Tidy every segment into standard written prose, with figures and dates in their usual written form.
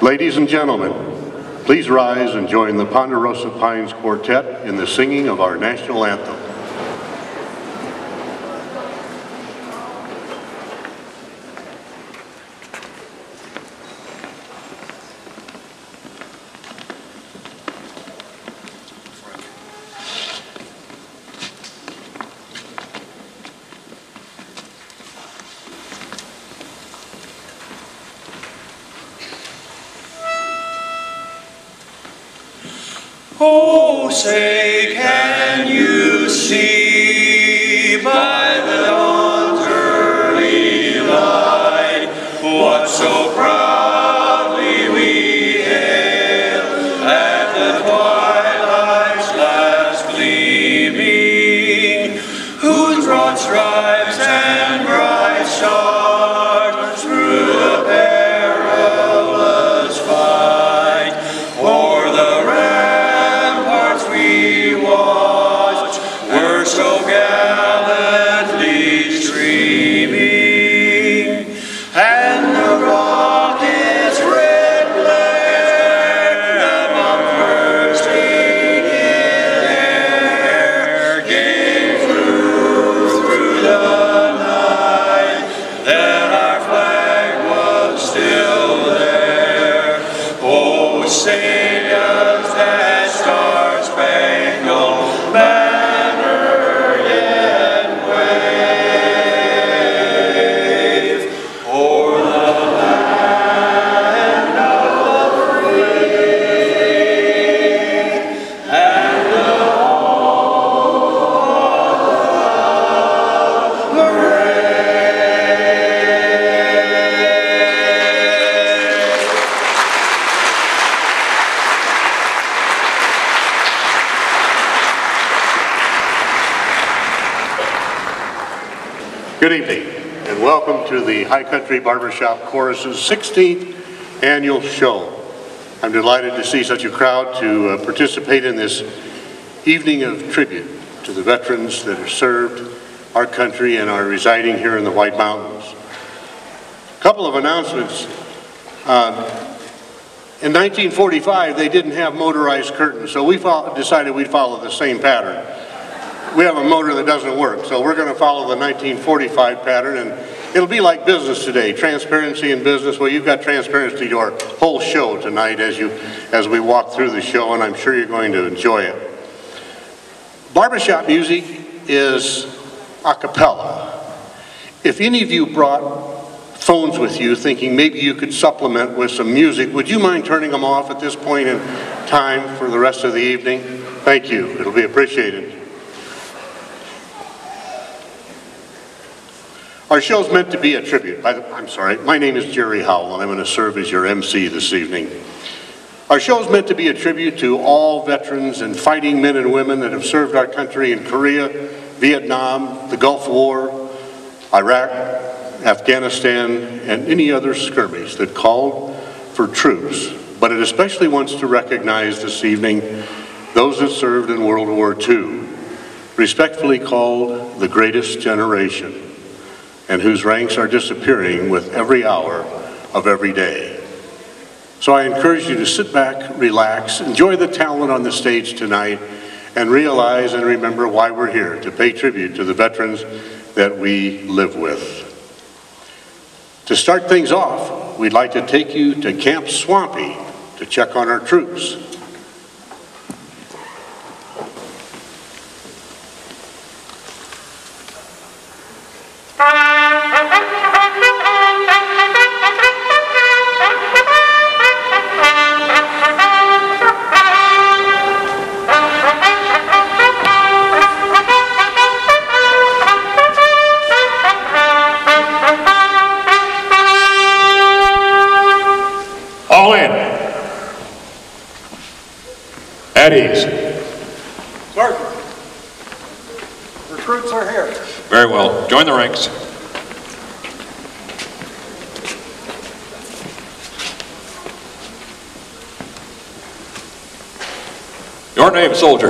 Ladies and gentlemen, please rise and join the Ponderosa Pines Quartet in the singing of our national anthem. Oh, say, can you see by the dawn's early light what so proudly we hail at the twilight's last gleaming, whose broad stripes and bright stars through the perilous fight o'er the were so gallantly streaming, and the rocket's red glare above bursting in air gave through the night that our flag was still there. Oh, say does that star-spangled banner yet wave o'er the land of the free and the home of the Good evening, and welcome to the High Country Barbershop Chorus's 16th annual show. I'm delighted to see such a crowd to participate in this evening of tribute to the veterans that have served our country and are residing here in the White Mountains. A couple of announcements. In 1945, they didn't have motorized curtains, so we decided we'd follow the same pattern. We have a motor that doesn't work, so we're going to follow the 1945 pattern, and it'll be like business today, transparency in business. Well, you've got transparency to our whole show tonight as we walk through the show, and I'm sure you're going to enjoy it. Barbershop music is a cappella. If any of you brought phones with you thinking maybe you could supplement with some music, would you mind turning them off at this point in time for the rest of the evening? Thank you. It'll be appreciated. Our show's meant to be a tribute. My name is Jerry Howell, and I'm going to serve as your MC this evening. Our show's meant to be a tribute to all veterans and fighting men and women that have served our country in Korea, Vietnam, the Gulf War, Iraq, Afghanistan, and any other skirmish that called for troops. But it especially wants to recognize this evening those that served in World War II, respectfully called the greatest generation, and whose ranks are disappearing with every hour of every day. So I encourage you to sit back, relax, enjoy the talent on the stage tonight, and realize and remember why we're here, to pay tribute to the veterans that we live with. To start things off, we'd like to take you to Camp Swampy to check on our troops. All in. At ease. Sergeant, recruits are here. Very well. Join the ranks. Your name, soldier?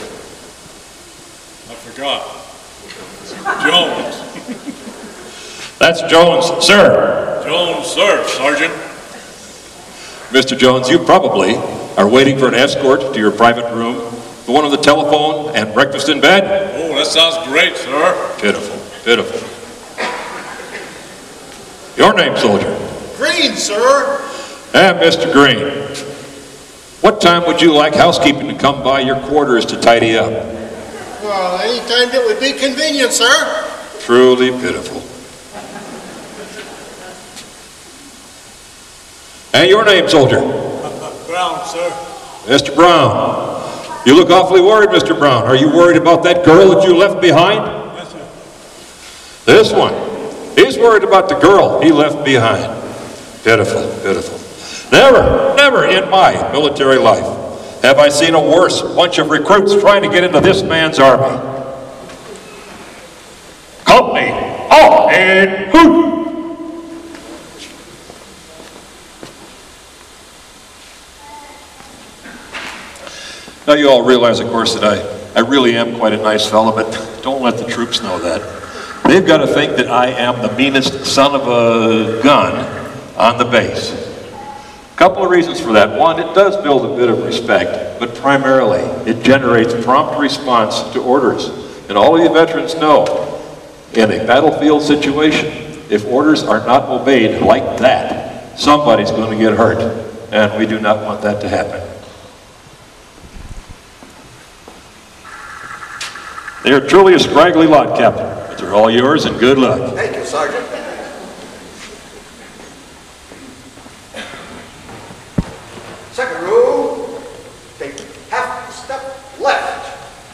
I forgot. Jones. That's Jones, sir. Jones, sir, Sergeant. Mr. Jones, you probably are waiting for an escort to your private room, the one on the telephone and breakfast in bed? Oh, that sounds great, sir. Pitiful, pitiful. Your name, soldier? Green, sir. And Mr. Green, what time would you like housekeeping to come by your quarters to tidy up? Well, any time that would be convenient, sir. Truly pitiful. And your name, soldier? Brown, sir. Mr. Brown. You look awfully worried, Mr. Brown. Are you worried about that girl that you left behind? Yes, sir. This one. He's worried about the girl he left behind. Pitiful, pitiful. Never in my military life have I seen a worse bunch of recruits trying to get into this man's army. Company, all in hoot! Now you all realize, of course, that I really am quite a nice fellow, but don't let the troops know that. They've got to think that I am the meanest son of a gun on the base. A couple of reasons for that. One, it does build a bit of respect, but primarily it generates prompt response to orders. And all of you veterans know, in a battlefield situation, if orders are not obeyed like that, somebody's going to get hurt, and we do not want that to happen. They are truly a scraggly lot, Captain, but they're all yours, and good luck. Thank you, Sergeant. Second row, take half a step left.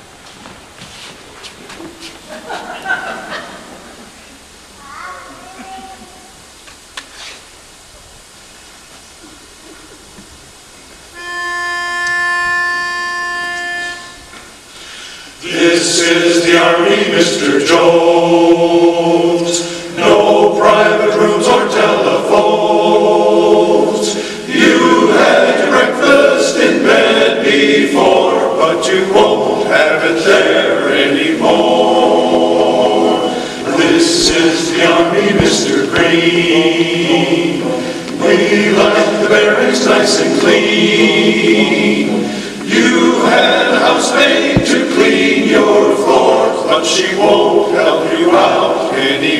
This is the Army, Mr. Jones. No private rooms or telephones. You had your breakfast in bed before, but you won't have it there anymore. This is the Army, Mr. Green. We like the barracks nice and clean. You had a housemaid to clean your floors, but she won't help you out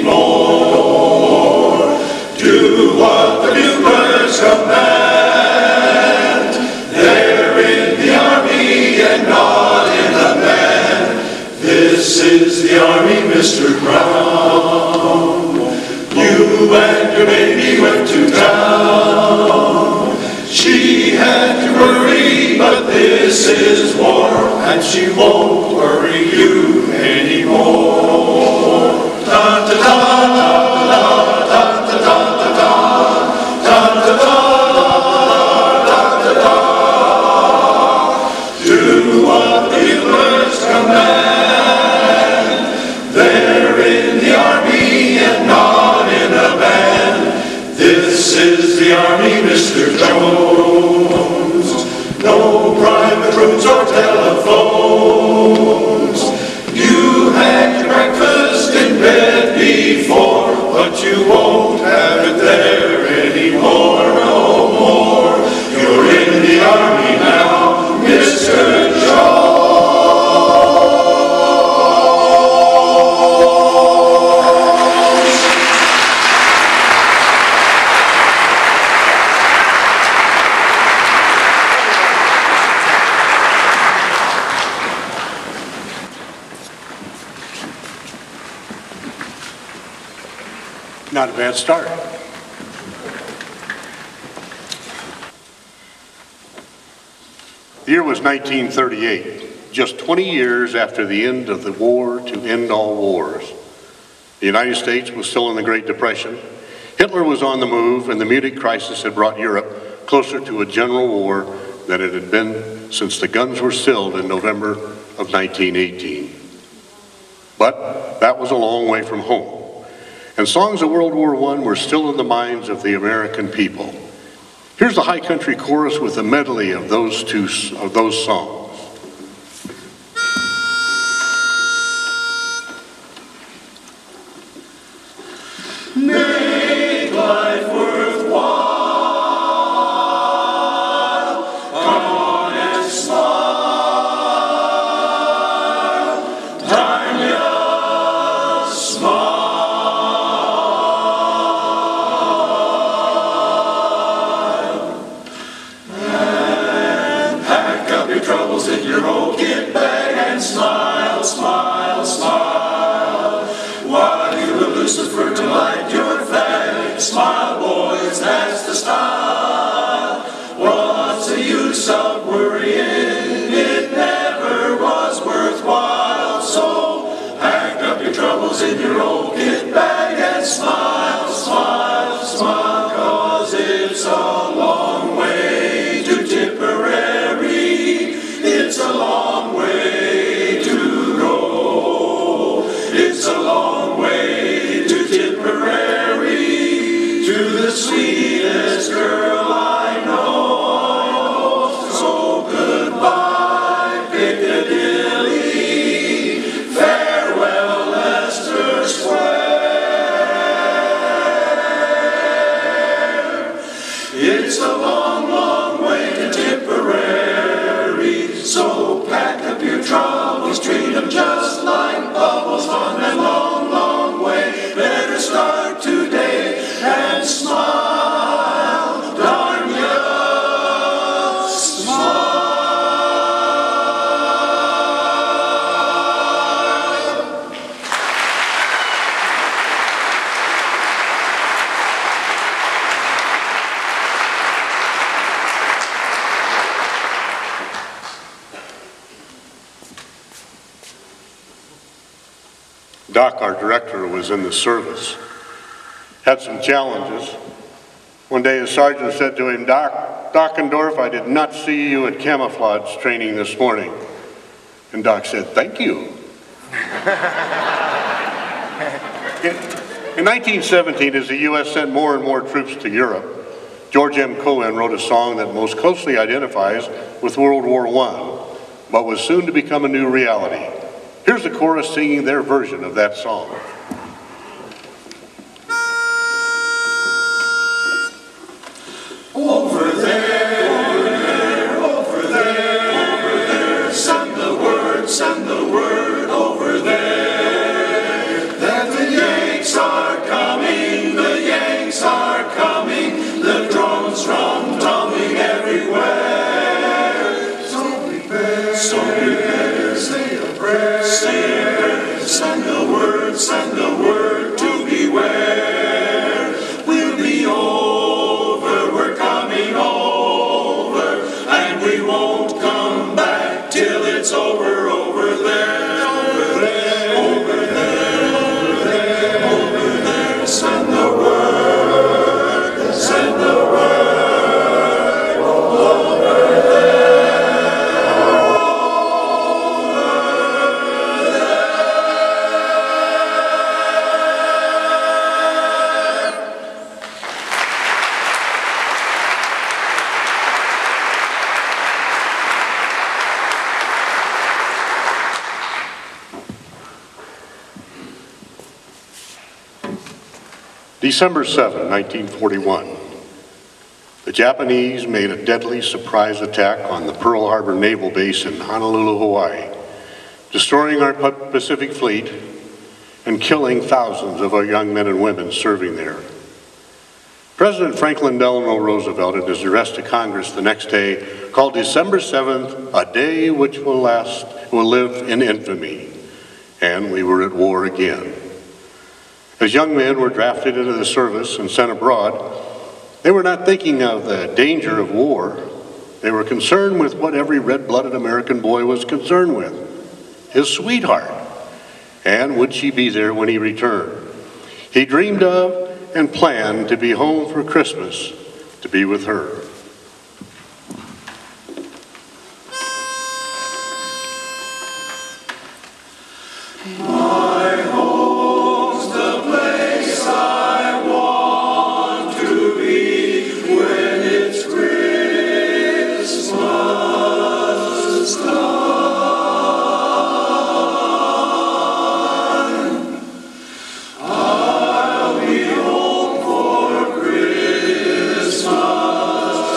anymore. Do what the buglers command. They're in the Army and not in a band. This is the Army, Mr. Brown. You and your baby went to town. She had to worry, but this is war, and she won't worry you anymore. Ta ta ta ta ta ta ta ta ta ta ta ta ta. Do what the buglers command. They're in the Army and not in a band. This is the Army, Mr. Jones. No private rooms or telephones. You had your breakfast in bed before, but you won't have it there anymore, no more. You're in the Army now, Mr. Jones. Not a bad start. The year was 1938, just 20 years after the end of the war to end all wars. The United States was still in the Great Depression. Hitler was on the move, and the Munich crisis had brought Europe closer to a general war than it had been since the guns were stilled in November of 1918. But that was a long way from home. And songs of World War I were still in the minds of the American people. Here's the High Country Chorus with a medley of those songs. Make life worthwhile. Doc, our director, was in the service. Had some challenges. One day his sergeant said to him, Dockendorf, I did not see you at camouflage training this morning. And Doc said, thank you. In 1917, as the U.S. sent more and more troops to Europe, George M. Cohan wrote a song that most closely identifies with World War I, but was soon to become a new reality. Here's the chorus singing their version of that song. Over there, over there, send the word over there, that the Yanks are coming, the drums drumming everywhere. So prepare, say a prayer, send the word to beware. We'll be over, we're coming over, and we won't come back till it's over there, over there, send the word, over there. December 7, 1941. The Japanese made a deadly surprise attack on the Pearl Harbor Naval Base in Honolulu, Hawaii, destroying our Pacific Fleet and killing thousands of our young men and women serving there. President Franklin Delano Roosevelt, in his address to Congress the next day, called December 7th a day which will live in infamy. And we were at war again. As young men were drafted into the service and sent abroad, they were not thinking of the danger of war. They were concerned with what every red-blooded American boy was concerned with, his sweetheart. And would she be there when he returned? He dreamed of and planned to be home for Christmas, to be with her. My home's the place I want to be when it's Christmas time. I'll be home for Christmas.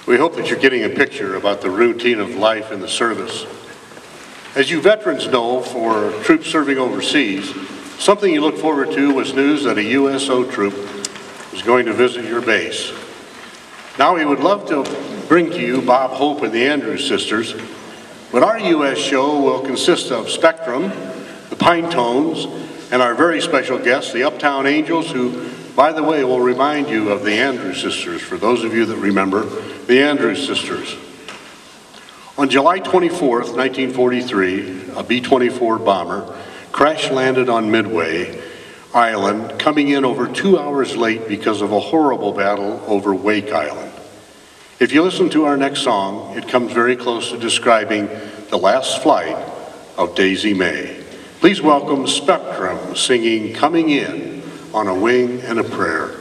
We hope that you're getting a picture about the routine of life in the service. As you veterans know, for troops serving overseas, something you look forward to was news that a USO troop was going to visit your base. Now we would love to bring to you Bob Hope and the Andrews Sisters, but our U.S. show will consist of Spectrum, the Pine Tones, and our very special guests, the Uptown Angels, who, by the way, will remind you of the Andrews Sisters, for those of you that remember the Andrews Sisters. On July 24th, 1943, a B-24 bomber crash-landed on Midway Island, coming in over 2 hours late because of a horrible battle over Wake Island. If you listen to our next song, it comes very close to describing the last flight of Daisy May. Please welcome Spectrum singing Coming In on a Wing and a Prayer.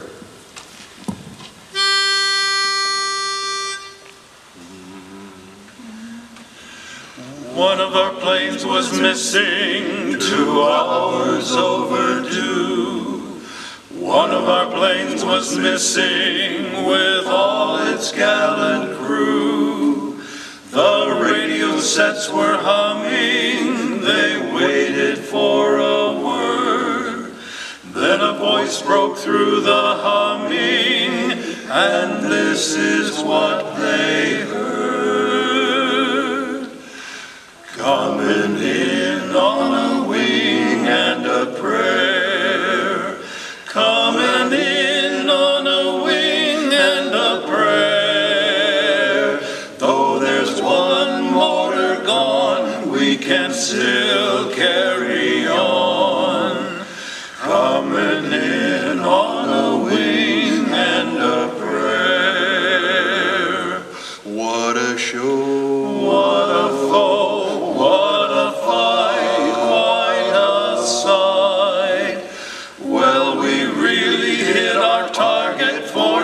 One of our planes was missing, 2 hours overdue. One of our planes was missing with all its gallant crew. The radio sets were humming, they waited for a word. Then a voice broke through the humming, and this is what they heard. Coming in on a wing and a prayer. Coming in on a wing and a prayer. Though there's one motor gone, we can still carry on. Coming in on a wing and a prayer. What a show. What a foe. What a fight, quite a sight. Well, we really hit our target for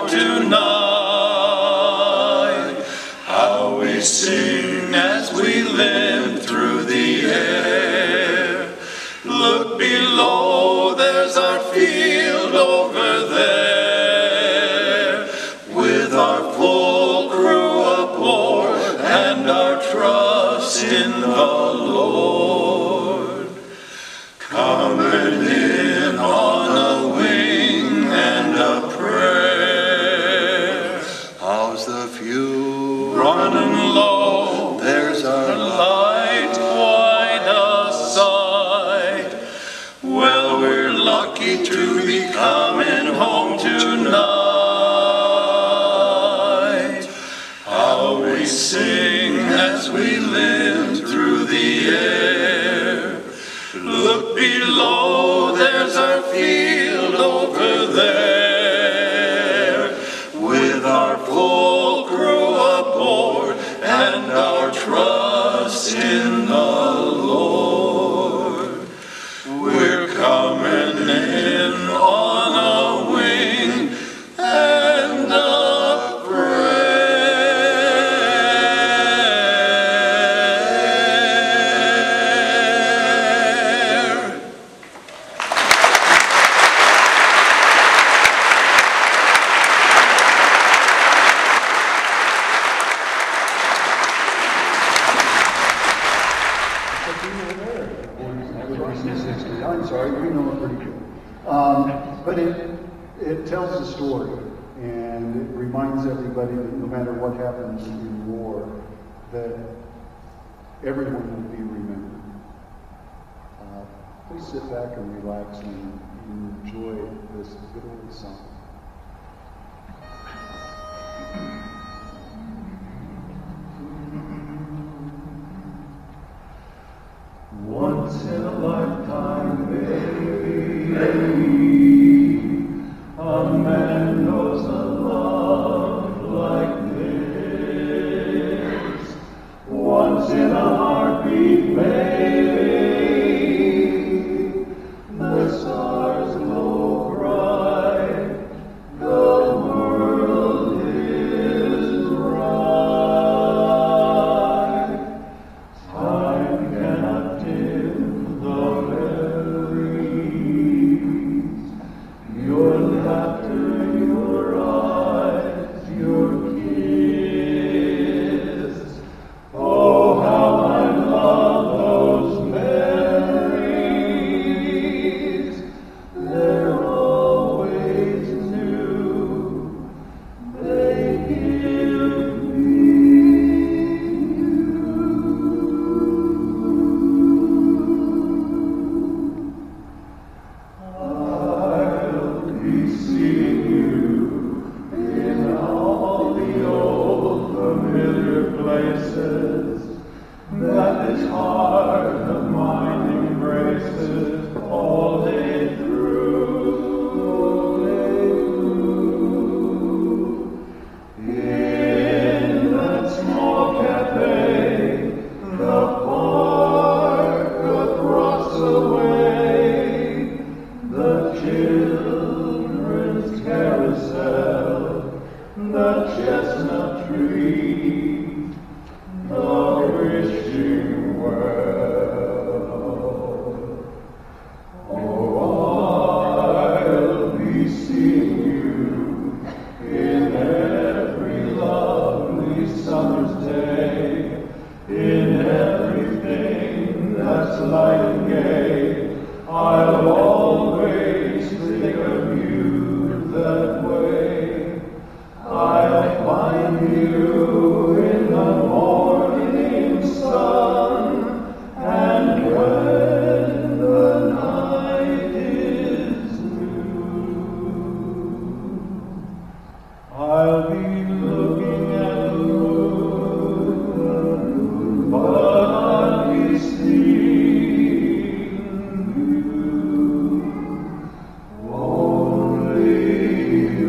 tonight. How we sing as we limp through the air. Look below, there's our field over there. With our full crew aboard and our trust in the Lord. Coming in on a wing and a prayer. How's the fuel? Running low. There's our light, quite a sight. Well, we're lucky to be coming home tonight. How we sing as we limp through the air. Look below, there's our field over there. With our full crew aboard and our trust in the Lord. We're coming in on a wing and a prayer. I'm sorry, we know it pretty good. But it tells a story, and it reminds everybody that no matter what happens in war, that everyone will be remembered. Please sit back and relax and enjoy this good old song. Once in a lifetime, baby, a man knows a love like this. Once in a heartbeat, baby, the stars glow bright. places that this heart of mine embraces all day through. In that small cafe, the park across the way, the children's carousel, the chestnut tree, the wishing well. Oh, I'll be seeing you in every lovely summer's day, in everything that's light and gay. I'll always think of you that way. I'll find you in the morning sun, and when the night is new, I'll be looking at the moon, but I'll be seeing you, only you.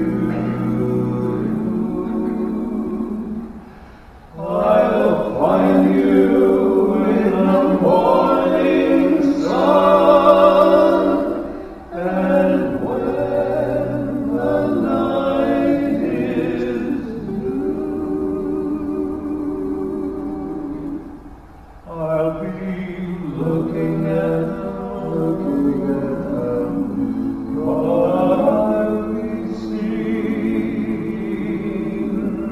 I'll find you in the morning sun, and when the night is new, I'll be looking at them, but I'll be seeing.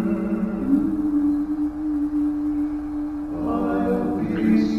I'll be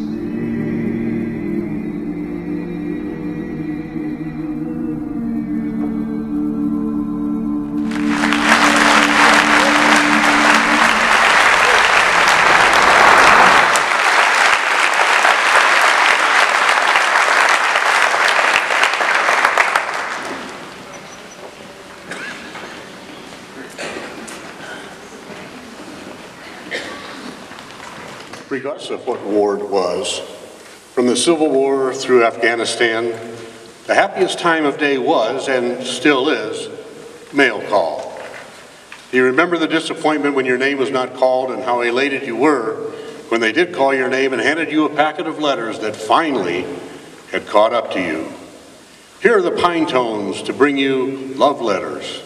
Regardless of what war it was, from the Civil War through Afghanistan, the happiest time of day was, and still is, mail call. Do you remember the disappointment when your name was not called and how elated you were when they did call your name and handed you a packet of letters that finally had caught up to you? Here are the Pine Tones to bring you love letters.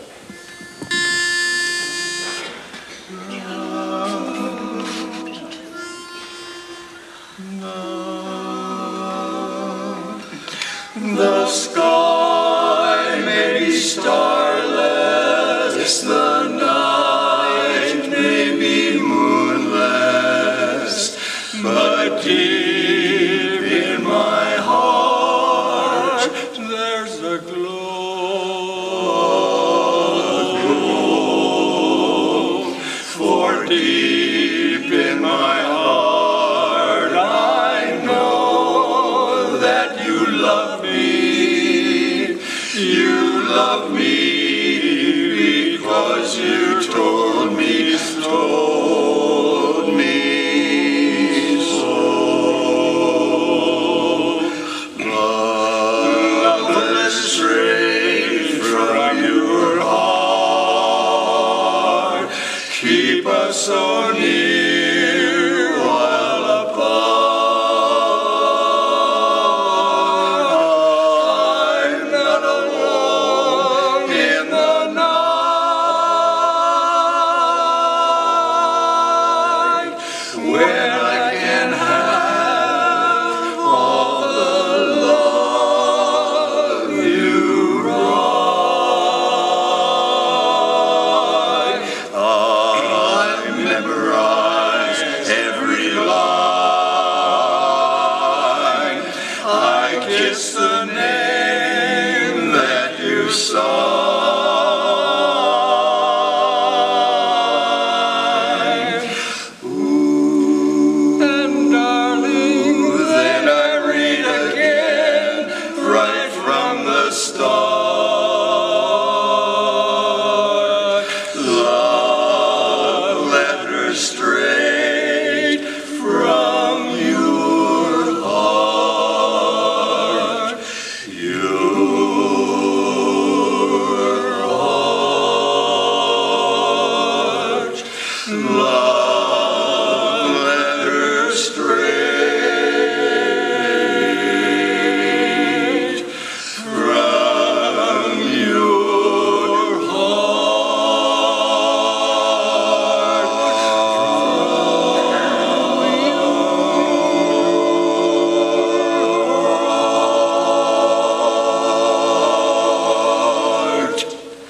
The sky may be starless, the night may be moonless, but deep in my heart there's a glow. For deep in my heart I know that you love me. You love me because you told me so. Love straight from your heart, keep us so near while apart. I'm not alone in the night when I can have all the love you brought. I memorize love led her straight from your heart.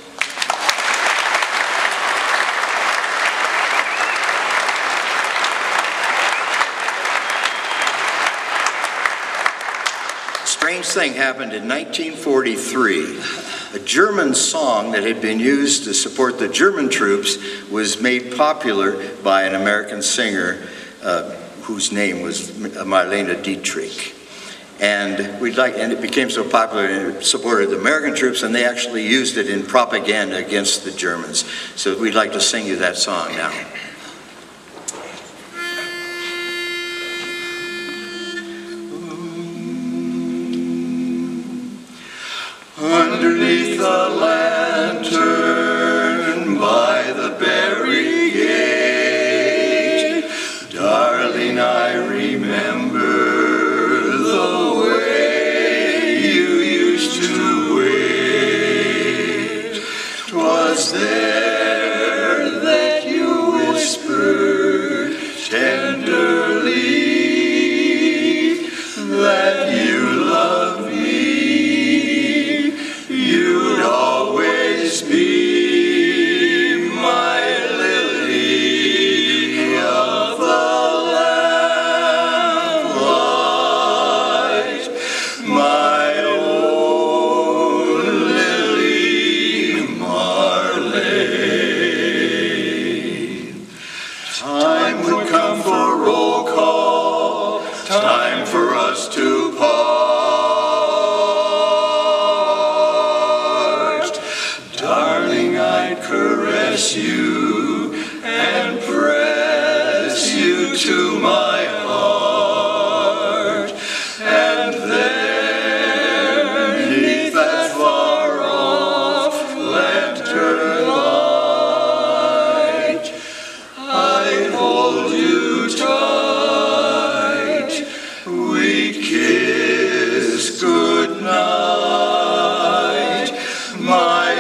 Strange thing happened in 1943. A German song that had been used to support the German troops was made popular by an American singer whose name was Marlene Dietrich. And it became so popular and it supported the American troops, and they actually used it in propaganda against the Germans. So we'd like to sing you that song now. Underneath the lantern by the barricade, darling, I remember the way you used to wait. 'Twas there that you whispered tenderly that you loved me. You'd always be my lily of the lamplight, my own Lily Marlene. Time would come for roll call, time for us to part. Darling, I'd caress you and press you to my heart. And there, beneath that far off lantern light, I'd hold you tight. We'd kiss goodnight, my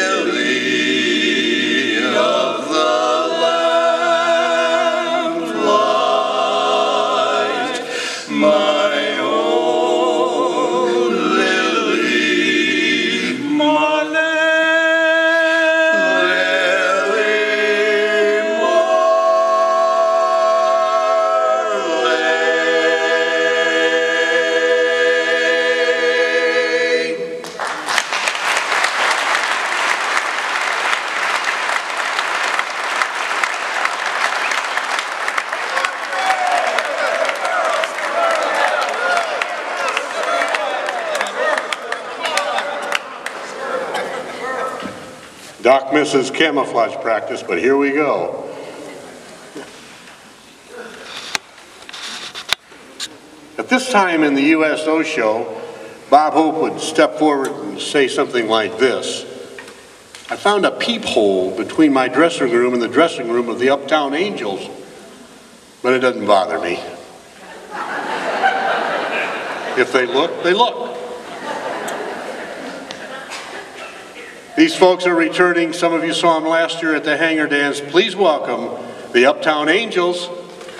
lily of the lamplight, my own Lily Marlene. Lily Marlene. Doc misses camouflage practice, but here we go. At this time in the USO show, Bob Hope would step forward and say something like this: I found a peephole between my dressing room and the dressing room of the Uptown Angels, but it doesn't bother me. If they look, they look. These folks are returning. Some of you saw them last year at the Hangar Dance. Please welcome the Uptown Angels.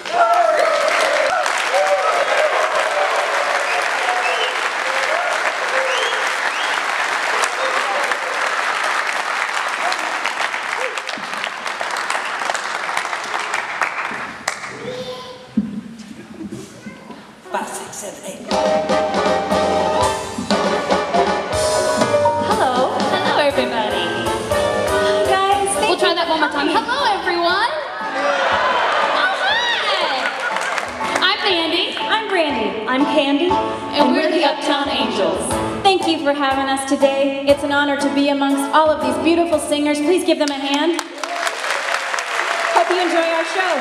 For having us today. It's an honor to be amongst all of these beautiful singers. Please give them a hand. Hope you enjoy our show.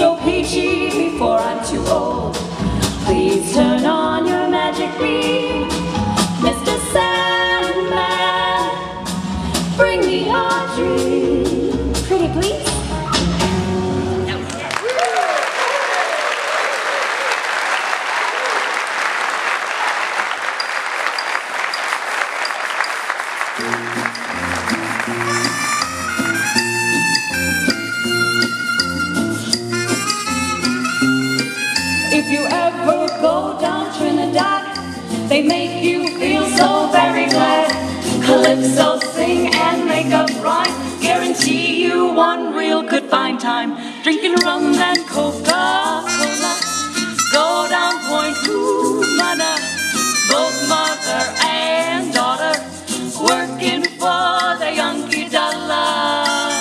you ever go down Trinidad, they make you feel so very glad. Calypso, sing and make up rhyme, guarantee you one real good fine time. Drinking rum and Coca-Cola, go down Point Cumana, both mother and daughter, working for the Yankee dollar.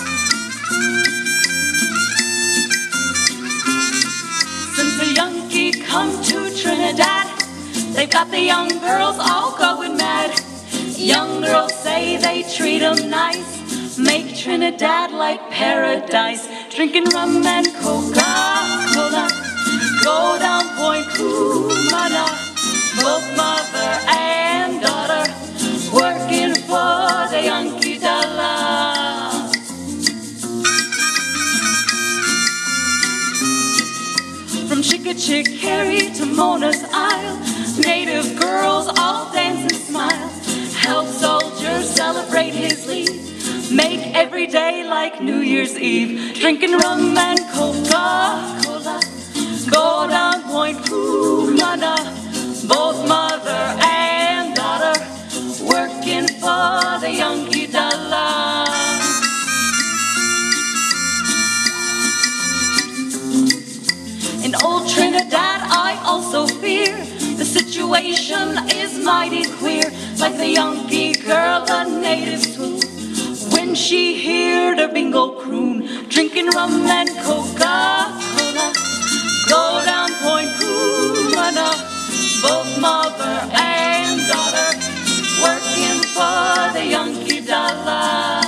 Since the Yankee come to Trinidad, they've got the young girls all going mad. Young girls say they treat them nice, make Trinidad like paradise. Drinking rum and Coca-Cola, go down Point Cumana, both mother and daughter, working for the Yankee dollar. From Chickachickarry to Mona's Isle, native girls all dance and smile. Help soldiers celebrate his leave, make every day like New Year's Eve. Drinking rum and Coca-Cola, go down Point Cumana, both mother and daughter, working for the Yankee dollar. In old Trinidad I also fear the situation is mighty queer. Like the Yankee girl, a native swoon when she heard her bingo croon. Drinking rum and Coca-Cola, go down Point Cumana, both mother and daughter, working for the Yankee dollar.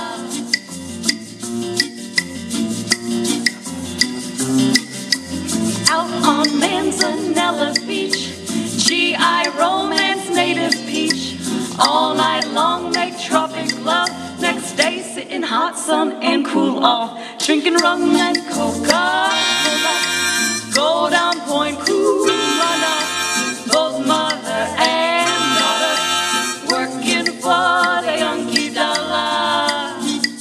Out on Manzanella Beach, GI romance, native peach. All night long make tropic love, next day sit in hot sun and cool off. Drinking rum and Coca-Cola, go down Point Cumana, both mother and daughter, working for the Yankee dollar.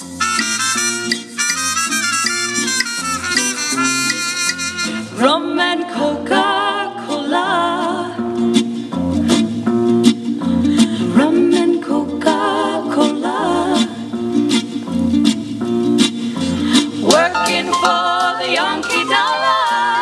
Rum and Coca-Cola, rum and Coca-Cola, working for the Yankee dollar.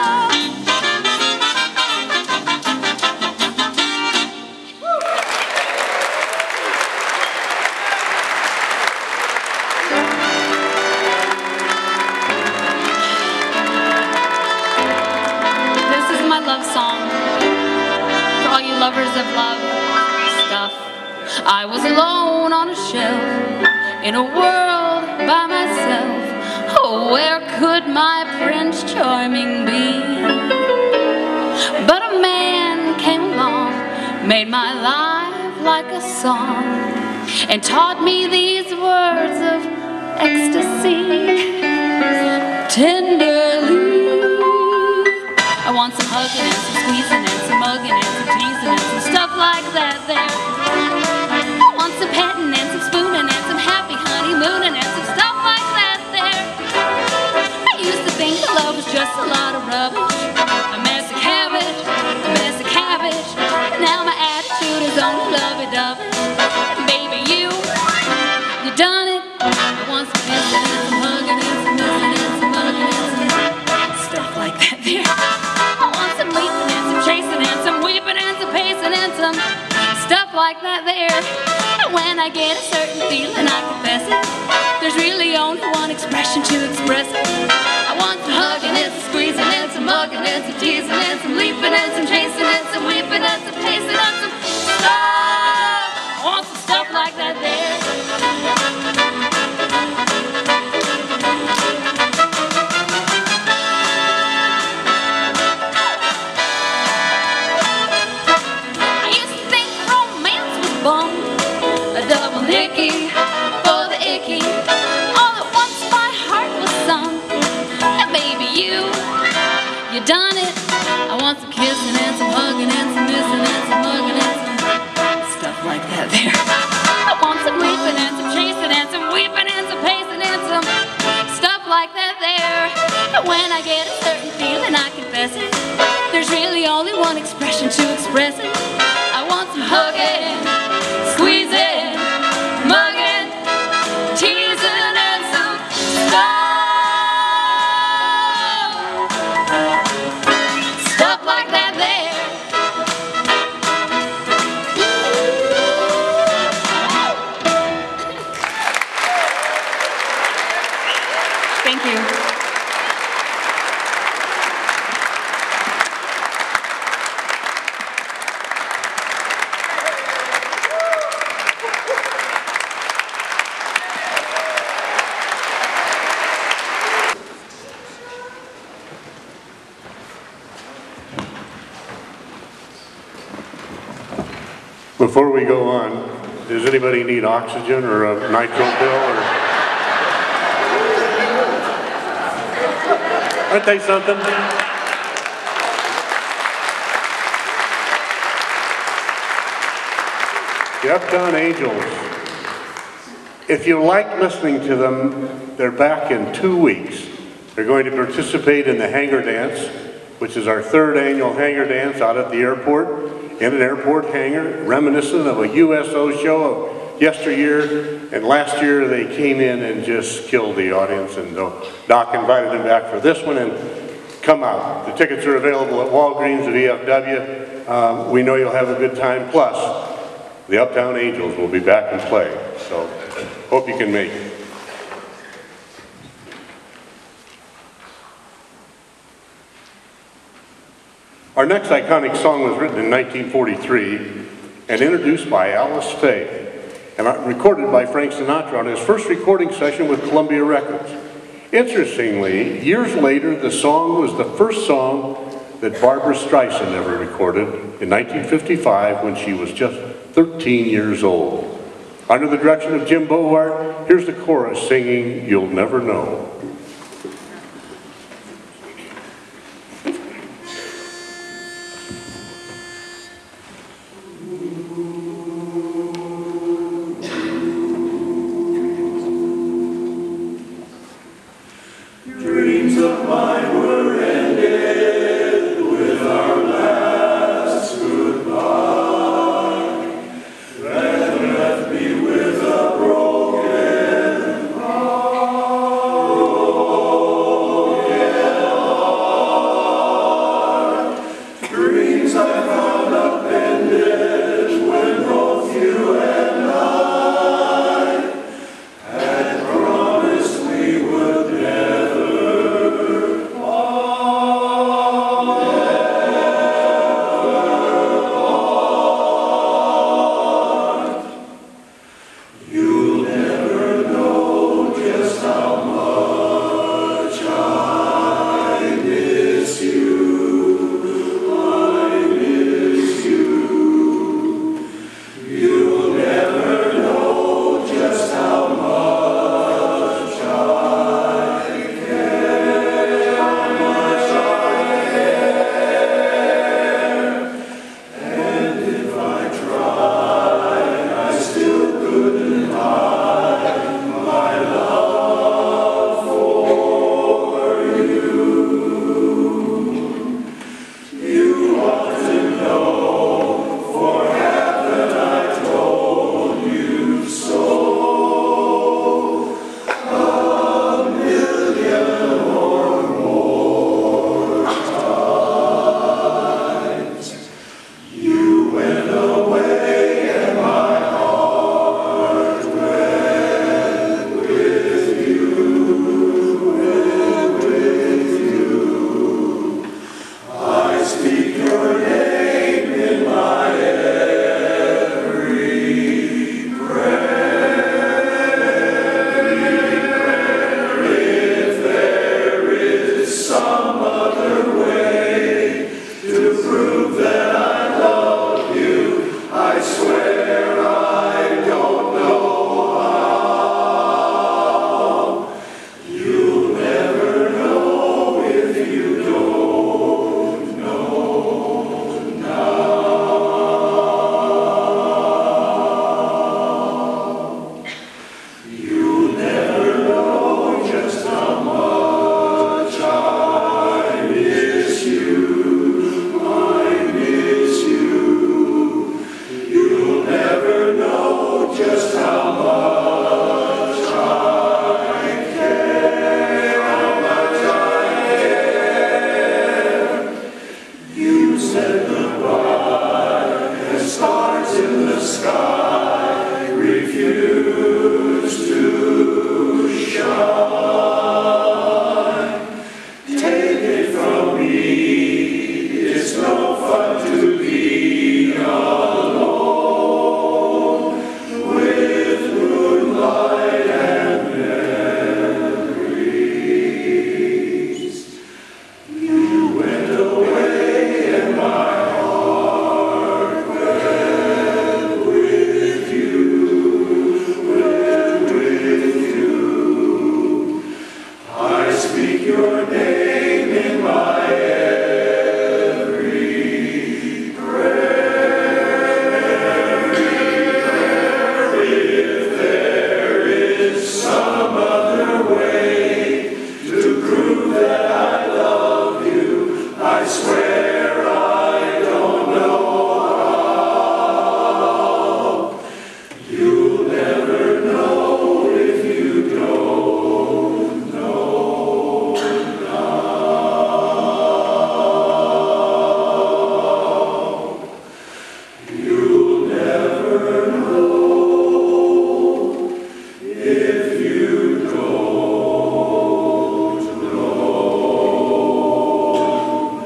This is my love song for all you lovers of love stuff. I was alone on a shelf in a world by myself. Oh, where could my Prince Charming be? But a man came along, made my life like a song, and taught me these words of ecstasy. Tenderly, I want some hugging and some squeezing and some mugging and some teasing and some stuff like that there. I want some petting and some spooning and some happy honeymooning and some stuff like that there. I used to think that love was just a lot of rubbish, a mess of cabbage, a mess of cabbage. But now my attitude is only lovey-dovey. And baby, you done it. I want some kissing and some hugging and some missing and some mugging and some stuff like that there. I want some leaping and some chasing and some weeping and some pacing and some stuff like that there. And when I get a certain feeling, I confess it, there's really only one expression to express it. I want some hugging and some squeezing and some mugging and some teasing and some leaping and some chasing and some weeping and some pacing and some stuff. I want some stuff like that there. A double Nicky for the icky. All at once my heart was sung. And baby, you done it. I want some kissing and some hugging and some missing and some mugging and some stuff like that there. I want some leaping and some chasing and some weeping and some pacing and some stuff like that there. And when I get a certain feeling, I confess it, there's really only one expression to express it. I want some hugging, squeezing, mugging, teasing, and some stuff like that there. Thank you. Before we go on, does anybody need oxygen or a nitro pill? Or... Aren't they something? The Uptown Angels. If you like listening to them, they're back in 2 weeks. They're going to participate in the Hangar Dance, which is our 3rd annual Hangar Dance out at the airport, in an airport hangar, reminiscent of a USO show of yesteryear. And last year they came in and just killed the audience, and Doc invited them back for this one, and come out. The tickets are available at Walgreens, at VFW. We know you'll have a good time. Plus, the Uptown Angels will be back and play. So, hope you can make it. Our next iconic song was written in 1943 and introduced by Alice Faye and recorded by Frank Sinatra on his first recording session with Columbia Records. Interestingly, years later, the song was the first song that Barbra Streisand ever recorded in 1955 when she was just 13 years old. Under the direction of Jim Bovart, here's the chorus singing "You'll Never Know." Dreams of mine were ended with our last goodbye, that left me with a broken heart. Dreams I found upended when both you and I had promised we would never speak your name in my every prayer. If there is some other way to prove that I love you, I swear I don't know how. You'll never know if you don't know now. You'll never know if you don't know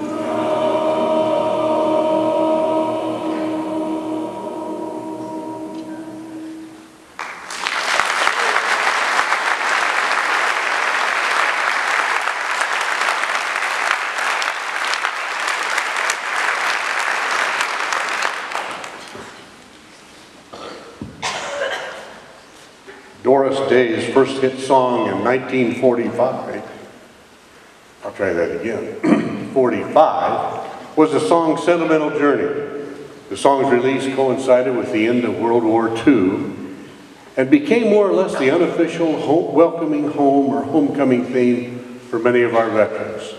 Doris Day's first hit song in 1945, I'll try that again, 45, was the song Sentimental Journey. The song's release coincided with the end of World War II and became more or less the unofficial welcoming home or homecoming theme for many of our veterans.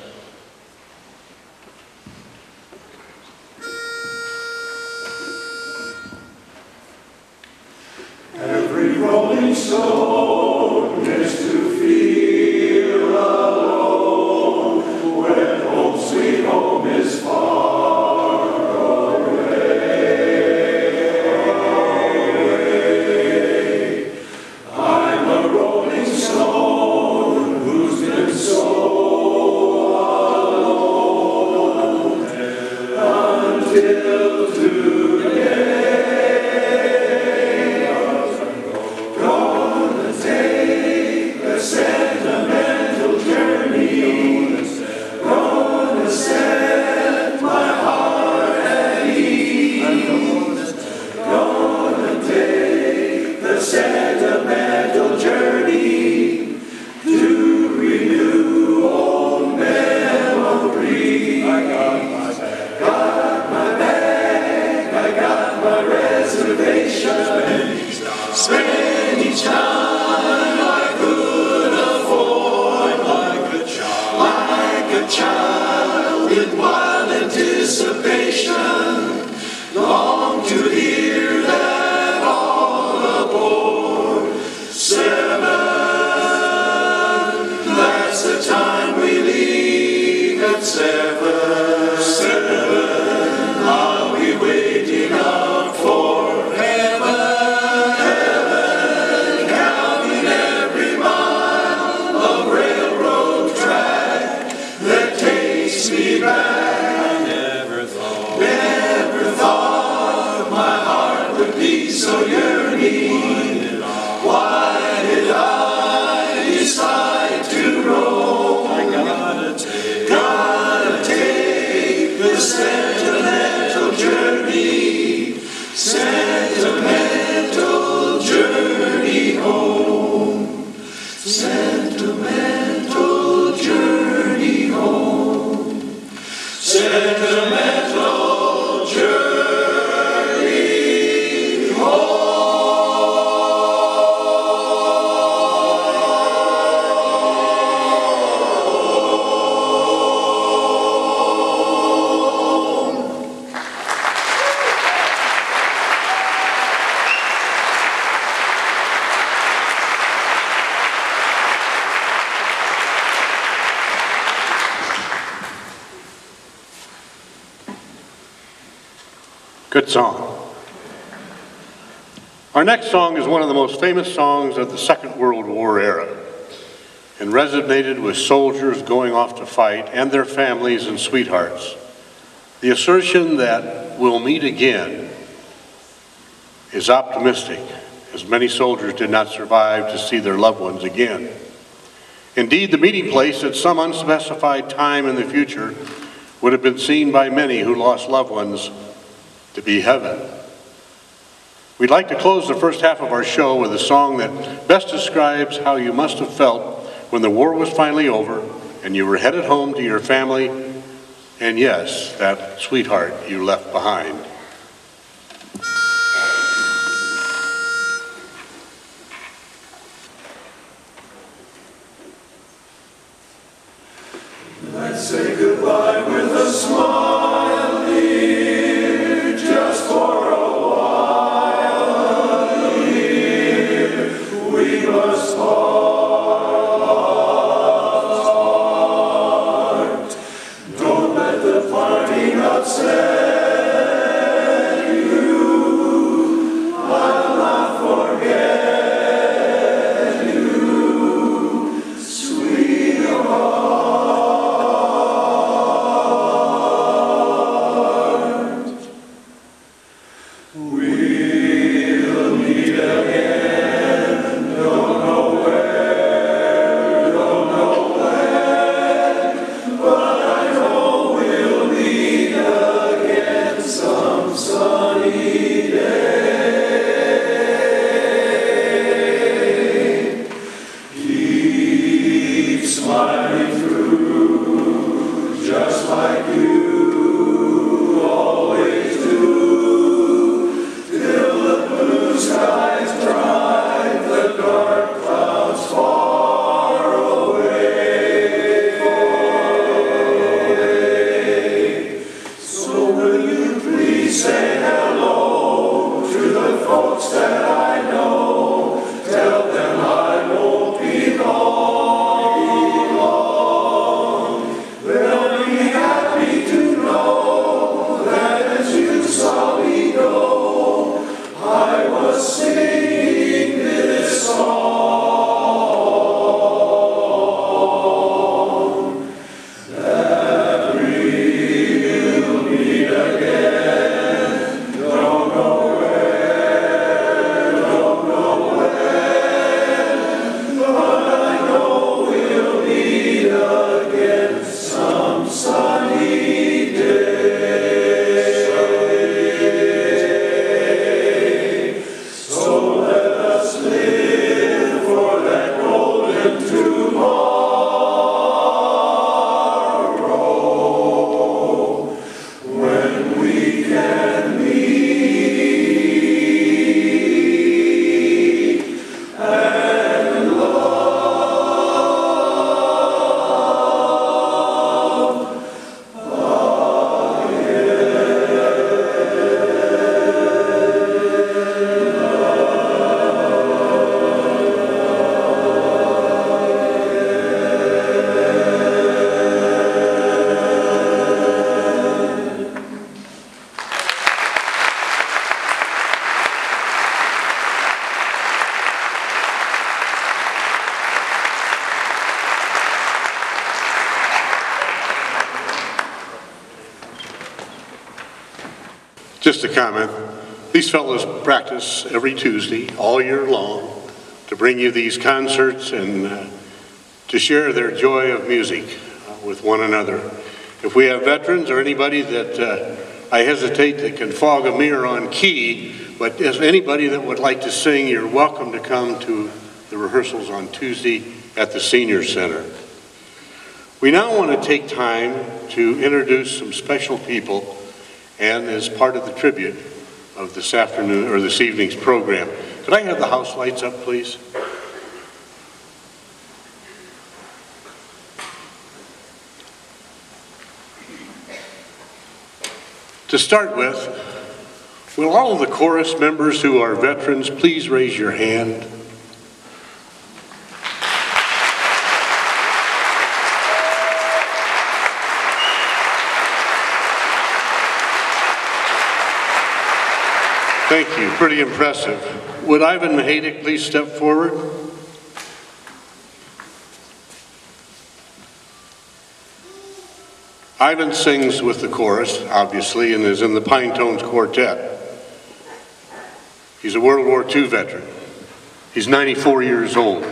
Every rolling stone is to feel alone when home sweet home is far away. I'm a rolling stone who's been so alone until today. Sentimental journey, gonna set my heart at ease. Gonna take the sentimental journey to renew old memories. I got my bag, I got my reservation. Spend each time I could afford, like a child in wild anticipation, long to hear that all aboard. 7, that's the time we leave at 7. 7, I'll be waiting up for heaven, counting every mile of railroad track that takes me back. I never thought my heart would be so yearning. Why did I decide to roam? I gotta take the sentimental journey, sentimental journey home, sentimental journey home, sentimental journey home. Good song. Our next song is one of the most famous songs of the Second World War era and resonated with soldiers going off to fight and their families and sweethearts. The assertion that we'll meet again is optimistic, as many soldiers did not survive to see their loved ones again. Indeed, the meeting place at some unspecified time in the future would have been seen by many who lost loved ones to be heaven. We'd like to close the first half of our show with a song that best describes how you must have felt when the war was finally over and you were headed home to your family, and yes, that sweetheart you left behind. Let's say goodbye with a smile, dear, just for a while, dear. We must part. Don't let the parting upset you. I'll not forget you, sweetheart. Just a comment. These fellows practice every Tuesday, all year long, to bring you these concerts and to share their joy of music with one another. If we have veterans or anybody that I hesitate that can fog a mirror on key, but if anybody that would like to sing, you're welcome to come to the rehearsals on Tuesday at the Senior Center. We now want to take time to introduce some special people, and as part of the tribute of this afternoon or this evening's program. Could I have the house lights up, please? To start with, will all of the chorus members who are veterans please raise your hand? Thank you, pretty impressive. Would Ivan Mahadic please step forward? Ivan sings with the chorus, obviously, and is in the Pine Tones Quartet. He's a World War II veteran. He's 94 years old.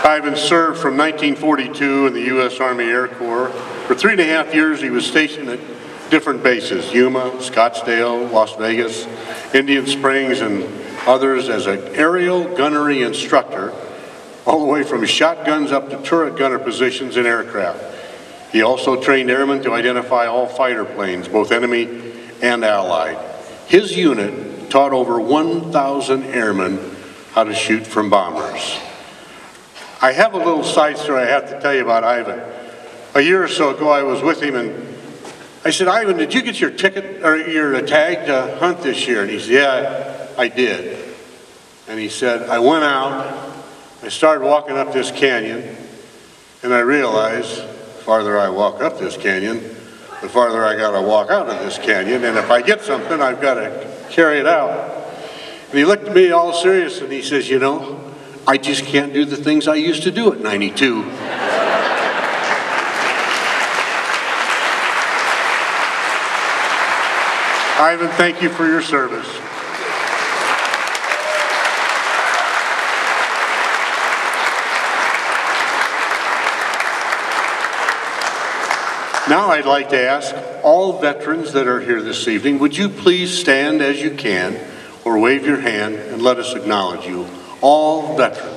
Ivan served from 1942 in the U.S. Army Air Corps. For 3.5 years, he was stationed at different bases, Yuma, Scottsdale, Las Vegas, Indian Springs, and others as an aerial gunnery instructor, all the way from shotguns up to turret gunner positions in aircraft. He also trained airmen to identify all fighter planes, both enemy and allied. His unit taught over 1,000 airmen how to shoot from bombers. I have a little side story I have to tell you about Ivan. A year or so ago, I was with him, and I said, "Ivan, did you get your ticket or your tag to hunt this year?" And he said, "Yeah, I did." And he said, "I went out, I started walking up this canyon, and I realized the farther I walk up this canyon, the farther I got to walk out of this canyon, and if I get something, I've got to carry it out." And he looked at me all serious, and he says, "You know, I just can't do the things I used to do at 92. Ivan, thank you for your service. Now I'd like to ask all veterans that are here this evening, would you please stand as you can or wave your hand and let us acknowledge you. All veterans.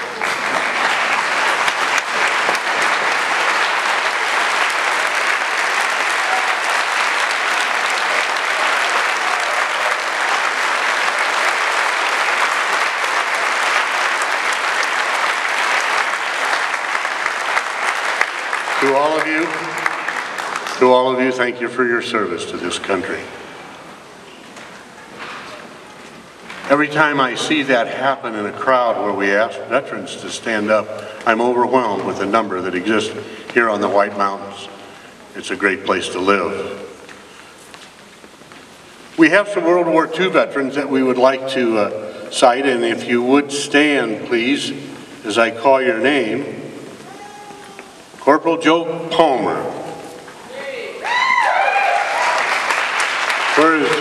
To all of you, thank you for your service to this country. Every time I see that happen in a crowd where we ask veterans to stand up, I'm overwhelmed with the number that exists here on the White Mountains. It's a great place to live. We have some World War II veterans that we would like to cite, and if you would stand, please, as I call your name. Corporal Joe Palmer. Where is Joe?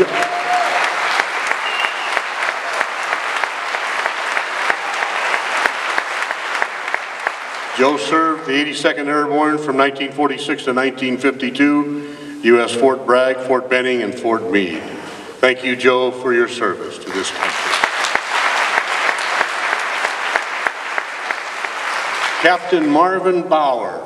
Joe served the 82nd Airborne from 1946 to 1952, U.S. Fort Bragg, Fort Benning, and Fort Meade. Thank you, Joe, for your service to this country. Captain Marvin Bauer.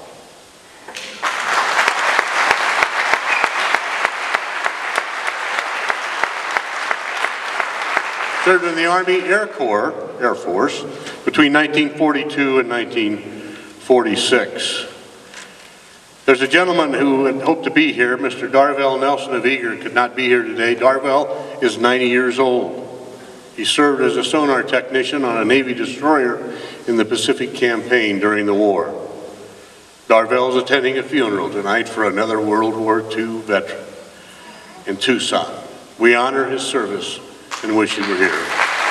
Served in the Army Air Corps, Air Force, between 1942 and 1946. There's a gentleman who had hoped to be here, Mr. Darvell Nelson of Eager, could not be here today. Darvell is 90 years old. He served as a sonar technician on a Navy destroyer in the Pacific Campaign during the war. Darvell is attending a funeral tonight for another World War II veteran in Tucson. We honor his service and wish he were here.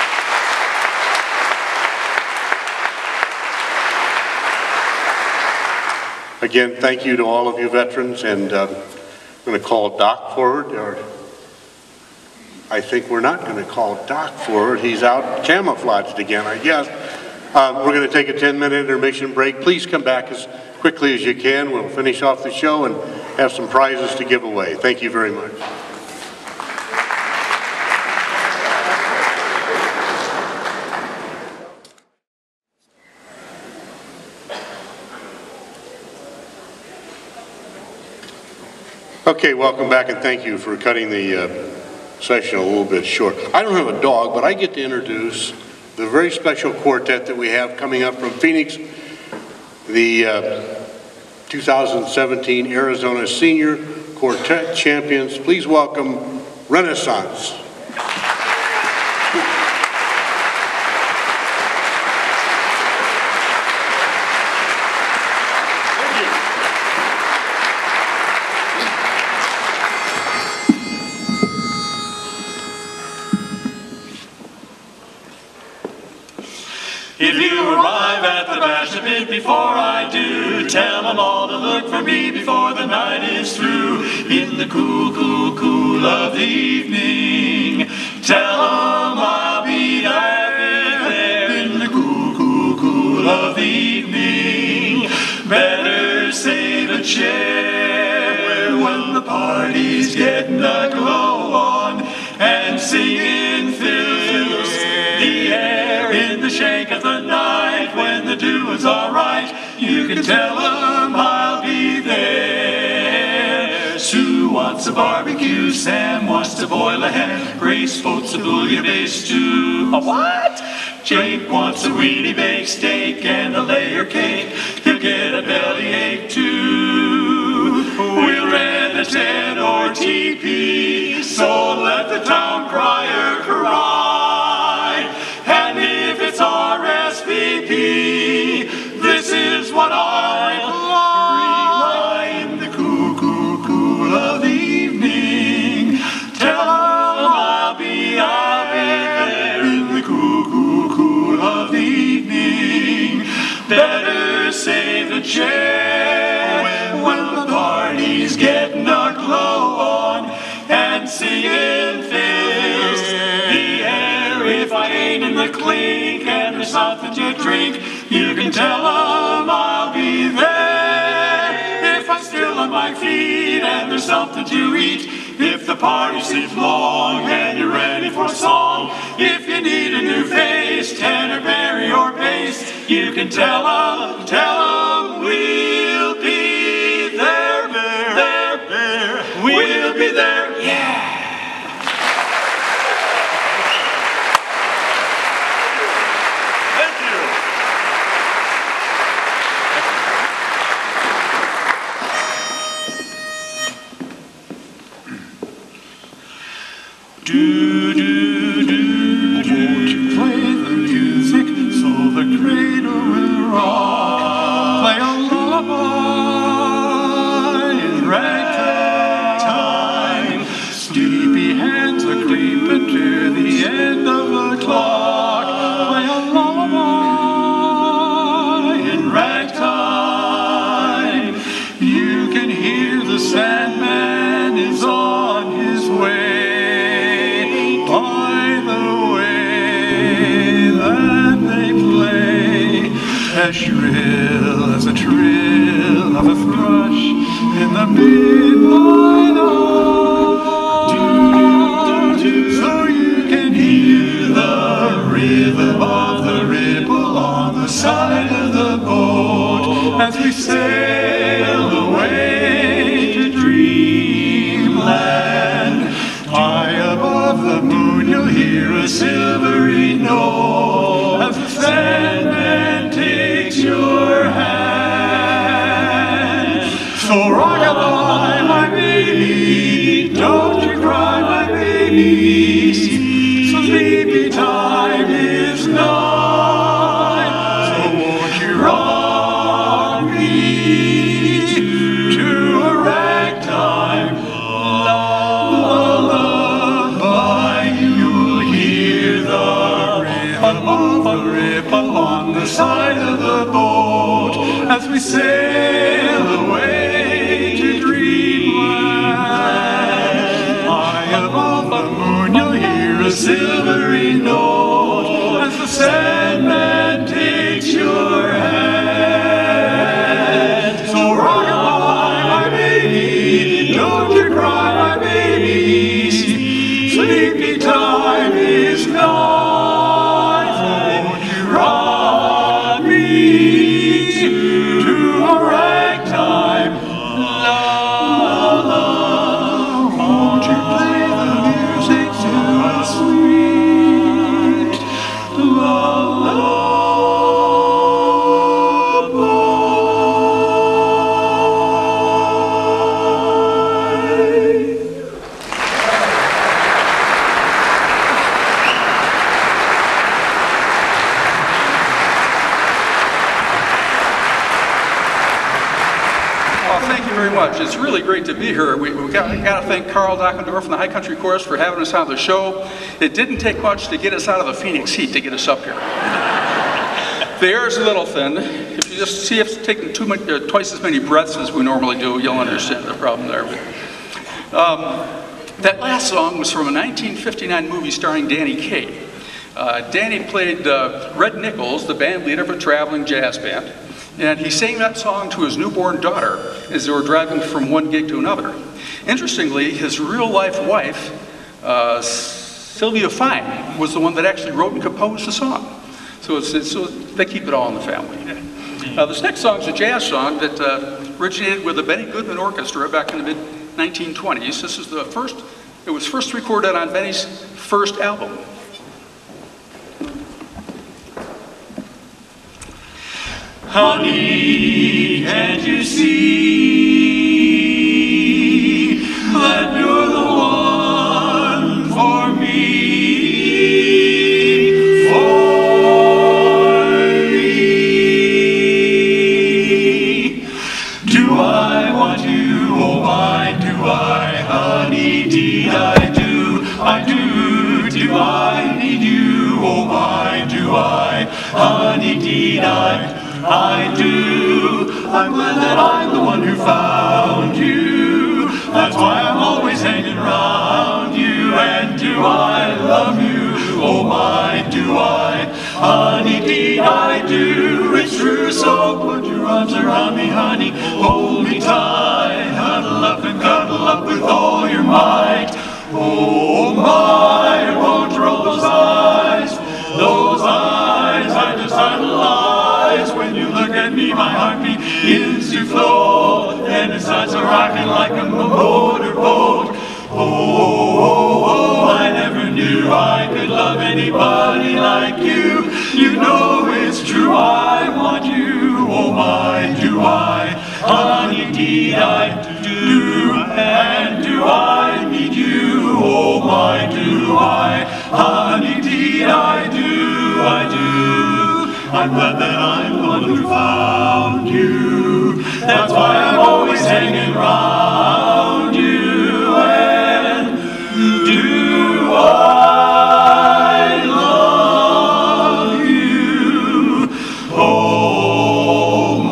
Again, thank you to all of you veterans, and I'm going to call Doc forward, or I think we're not going to call Doc forward. He's out camouflaged again, I guess. We're going to take a 10-minute intermission break. Please come back as quickly as you can. We'll finish off the show and have some prizes to give away. Thank you very much. Okay, welcome back, and thank you for cutting the session a little bit short. I don't have a dog, but I get to introduce the very special quartet that we have coming up from Phoenix, the 2017 Arizona Senior Quartet Champions. Please welcome Renaissance. If you arrive at the bash a bit before I do, tell them all to look for me before the night is through. In the cool, cool, cool of the evening, tell them I'll be there. In the cool, cool, cool of the chair when the party's getting a glow on, and singing fills the air in the shake of the night. When the doing's alright, you can tell them I'll be there. Sue wants a barbecue, Sam wants to boil a hen, Grace votes a bouillabaisse stew. A what? Jake wants a weenie baked steak and a layer cake. He'll get a bellyache too. We'll rent a tent or TP, so let the town crier cry. And if it's RSVP, this is what I rewind the cuckoo cool of the evening. Tell them I'll be there in the cuckoo cool of the evening. Better save the chair when the party's getting a glow on, and singing fills the air. If I ain't in the clink and there's something to drink, you can tell them I'll be there. If I'm still on my feet and there's something to eat, if the party seems long and you're ready for a song, if you need a new face, tenor, barry, or bass, you can tell them we'll be there, we'll be there, yeah. Do, do, do, won't you play the music so the cradle will rock? Play a lullaby in ragtime. Sleepy hands are creeping to the end of the clock. Play a lullaby in ragtime. You can hear the Sandman is on his way. By the way that they play, as shrill as a trill of a thrush in the midnight hour. So you can hear the rhythm of the ripple on the side of the boat as we sail away to dreamland. High above the moon you'll hear a silvery note as the Sandman takes your hand. So rock-a-bye, my baby, don't you cry, my baby. Sleepy time is nigh, so won't you rock me to a ragtime lullaby. You'll hear the ripple on the side of the boat as we sail away to dreamland. High above the moon you'll hear a silvery note as the Sandman takes your hand. So rock-a-bye, my baby, don't you cry, my baby. Sleepy time is nigh, so won't you rock me to a ragtime lullaby? Won't you play the music to a sweet lullaby? It's really great to be here. We got to thank Carl Dockendorf and the High Country Chorus for having us on the show. It didn't take much to get us out of the Phoenix heat to get us up here. The air is a little thin. If you just see if it's taking twice as many breaths as we normally do, you'll understand the problem there. That last song was from a 1959 movie starring Danny Kaye. Danny played Red Nichols, the band leader of a traveling jazz band. And he sang that song to his newborn daughter as they were driving from one gig to another. Interestingly, his real-life wife, Sylvia Fine, was the one that actually wrote and composed the song. So they keep it all in the family. This next song is a jazz song that originated with the Benny Goodman Orchestra back in the mid-1920s. This is it was first recorded on Benny's first album. Honey, can't you see that you're the one for me? For me. Do I want you? Oh my, do I? Honey, deed I do. I do. Do I need you? Oh my, do I? Honey, deed I do. I'm glad that I'm the one who found you. That's why I'm always hanging around you. And do I love you? Oh my, do I? Honey, deed I do. It's true, so put your arms around me, honey. Hold me tight. Huddle up and cuddle up with all your might. Oh my, won't you roll those eyes? Those eyes I just idolize. When you look at me, my heart begins to flow, and it starts rocking like a motorboat. Oh, I never knew I could love anybody like you. You know it's true, I want you. Oh my, do I? Honey, indeed I do. And do I need you? Oh my, do I? Honey, indeed I do, I do. I'm glad that I'm the one who found you. That's why I'm always hanging around you. And do I love you? Oh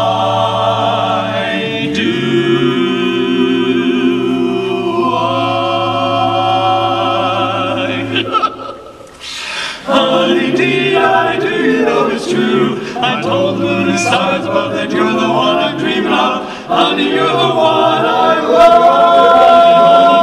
my, do I? Honey, dear, I do. You know it's true. I told the moon and stars above that you're the one I'm dreaming of. Honey, you're the one I love.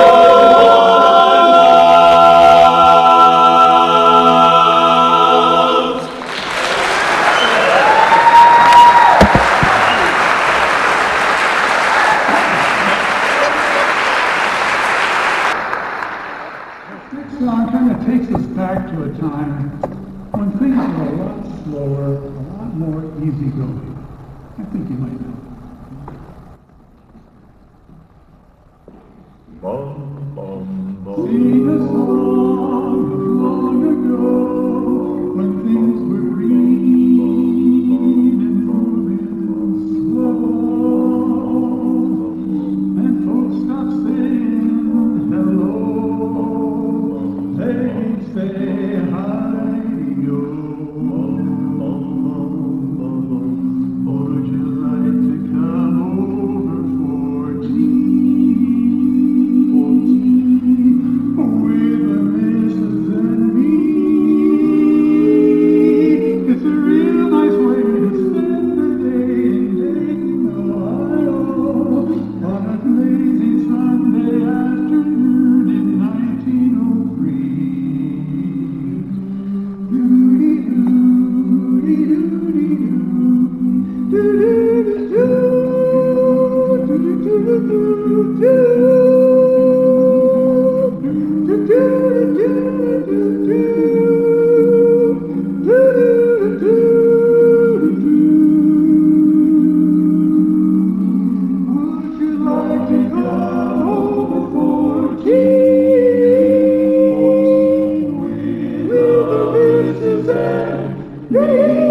This song kind of takes us back to a time when things were a lot slower, a lot more easygoing. I think you might know. Sing a song of long ago when things were green and moving slow, and folks stopped saying hello. They'd say hi-yo. Would you like to come over for tea? With the missus and me. It's a real nice way to spend the day in Dayton, Ohio, on a lazy Sunday afternoon in 1903. Would you like to go over for tea? With the missus and me.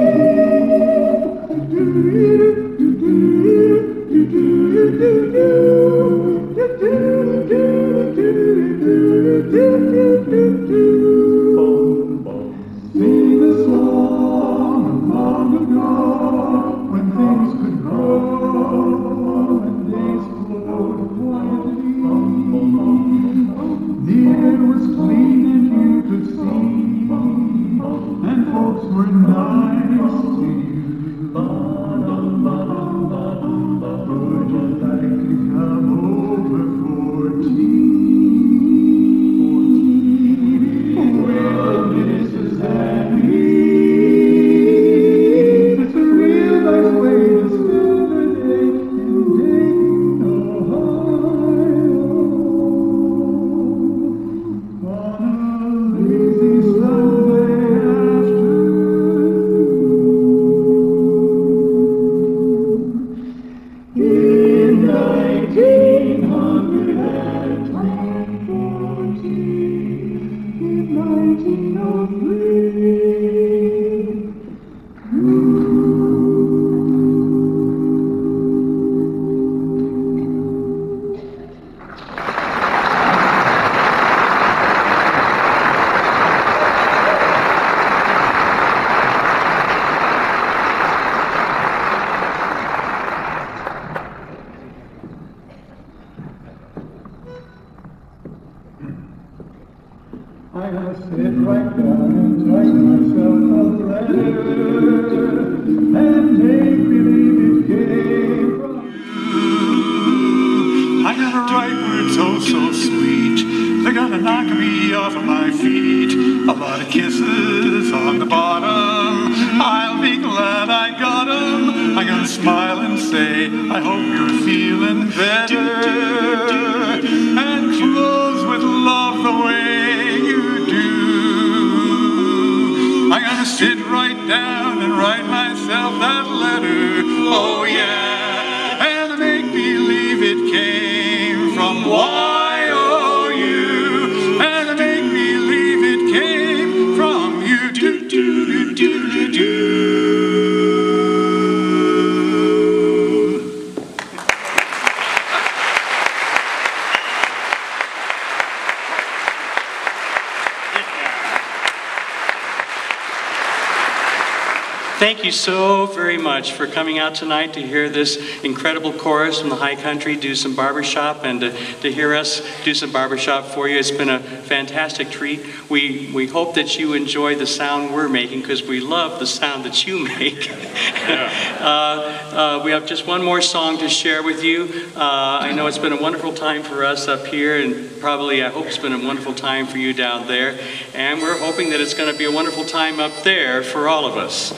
Sing a song of long ago when things could grow and days flowed quietly. The air was clean and you could see, and folks were nice to you. Thank you so very much for coming out tonight to hear this incredible chorus from the High Country do some barbershop and to hear us do some barbershop for you. It's been a fantastic treat. We hope that you enjoy the sound we're making because we love the sound that you make. Yeah. We have just one more song to share with you. I know it's been a wonderful time for us up here, and probably I hope it's been a wonderful time for you down there. And we're hoping that it's going to be a wonderful time up there for all of us.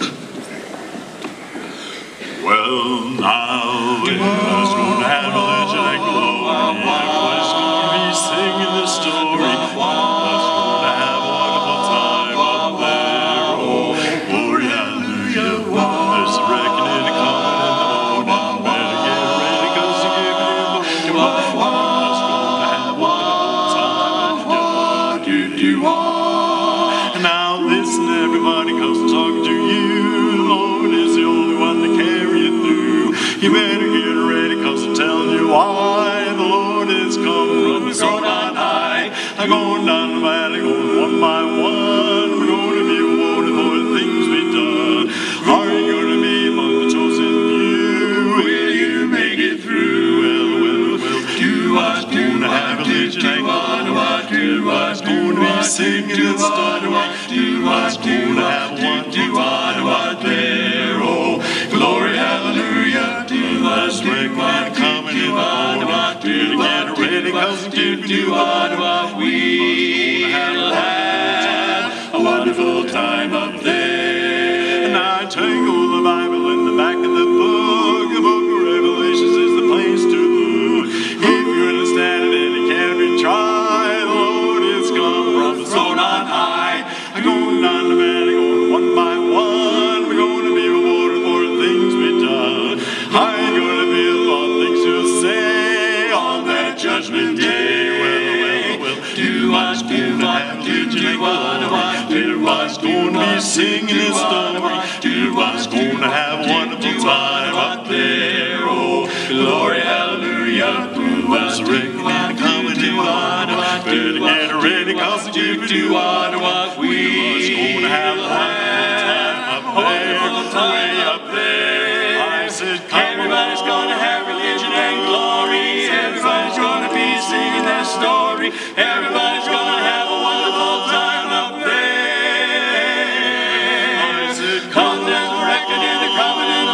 Well, now everybody's going to have a legend and glory. Everybody's going to be singing the story. Everybody's going to have a wonderful time up there. Oh, glory, hallelujah. There's a reckoning coming in the morning. Better get ready because you're giving him the morning. Everybody's going to have a wonderful time. And now listen, everybody, because I'm talking to you. The Lord is the only one that carries. You better get ready, cause I'm telling you why. The Lord is coming from the throne on high. I'm going down the valley, going one by one. We're going to be rewarded for the things we've done. Are you going to be among the chosen few? Will you make it through? Well, do what's going to have a religion and glory. Do what's going to be singing and studying. Do what's going to have one do there. Oh, glory, hallelujah. Let's make one coming in the morning. Do get ready, cause do what we will have a wonderful time up there. And I tangle the Bible in the back of the book. The book of Revelations is the place to look. If you understand it and it can't be tried, the Lord is come from the throne on high. I'm going down the valley, going one by one. We're going to be rewarded for the things we've done. I ain't gonna be a lot of things to say on that judgment day. Well, do what's going to happen, do what's going to be singing and stuff. Do what's going to have a wonderful time up there. Oh, glory, hallelujah. Do what's reckoning coming to one. Better get ready, cause do what we going to have a wonderful time way up there. I said, everybody's gonna have religion and glory. Everybody's gonna be singing their story. Everybody's gonna have a wonderful time up there. Come, there's a reckoning, they're coming in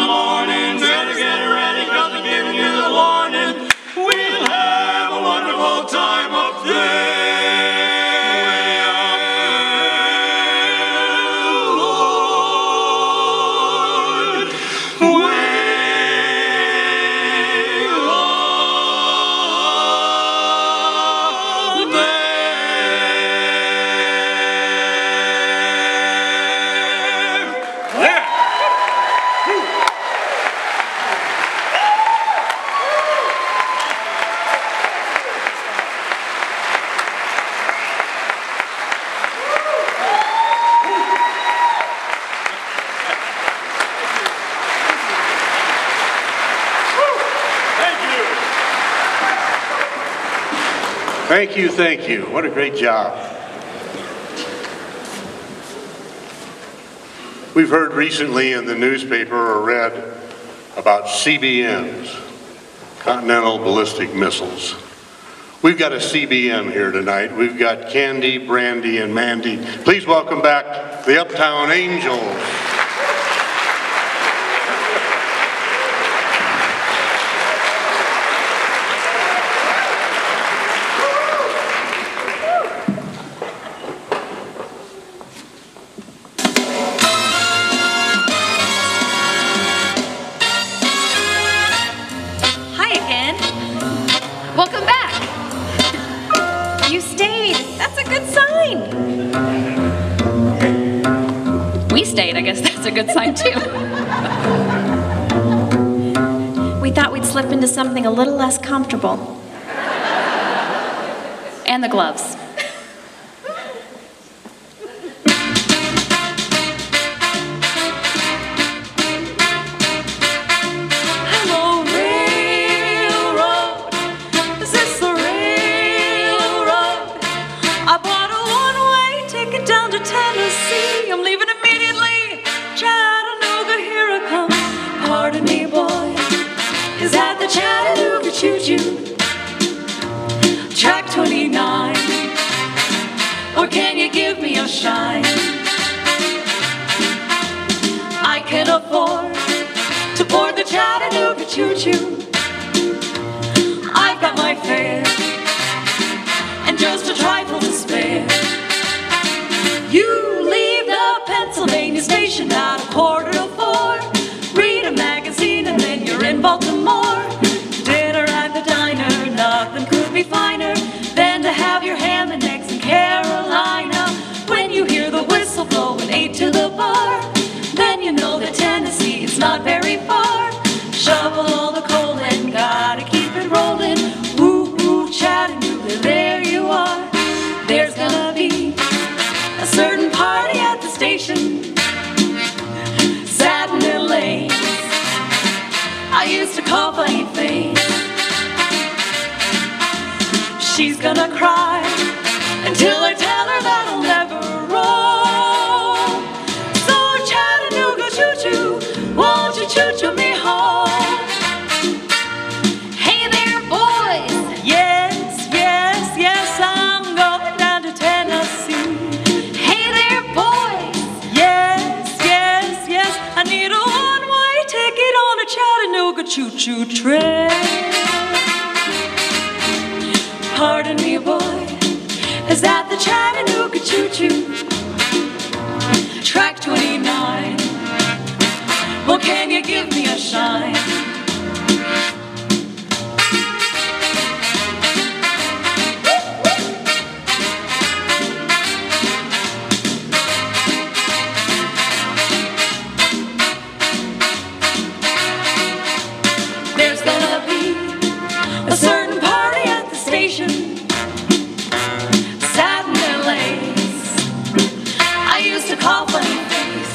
Thank you, thank you. What a great job. We've heard recently in the newspaper or read about CBMs, Continental Ballistic Missiles. We've got a CBM here tonight. We've got Candy, Brandy, and Mandy. Please welcome back the Uptown Angels. I guess that's a good sign too. We thought we'd slip into something a little less comfortable. And the gloves. Hello, railroad. Is this the railroad? I bought a one-way ticket down to Tennessee. I'm leaving immediately. Chattanooga, here I come. Pardon me, boy. Is that the Chattanooga choo-choo? Track 29. Or can you give me a shine? I can afford to board the Chattanooga choo-choo. I've got my fare and just a trifle to spare. You leave the Pennsylvania station at 3:45. Read a magazine and then you're in Baltimore. Dinner at the diner, nothing could be finer than to have your ham and eggs in Carolina. When you hear the whistle blowing 8 to the bar, then you know that Tennessee is not very far. Shovel all the coal and gotta keep it rolling. Woo, woo, Chattanooga, there you are. There's gonna be a certain party at the station, satin and lace. I used to call Funny Face. She's gonna cry until I tell her that I'll never roll. So Chattanooga choo-choo, won't you choo-choo me home? Hey there, boys. Yes, yes, yes, I'm going down to Tennessee. Hey there, boys. Yes, yes, yes, I need a one-way ticket on a Chattanooga choo-choo train. Pardon me, boy, is that the Chattanooga choo-choo? Track 29. Well, can you give me a shine? There's gonna be a certain party at the station, satin and lace. I used to call Funny Face.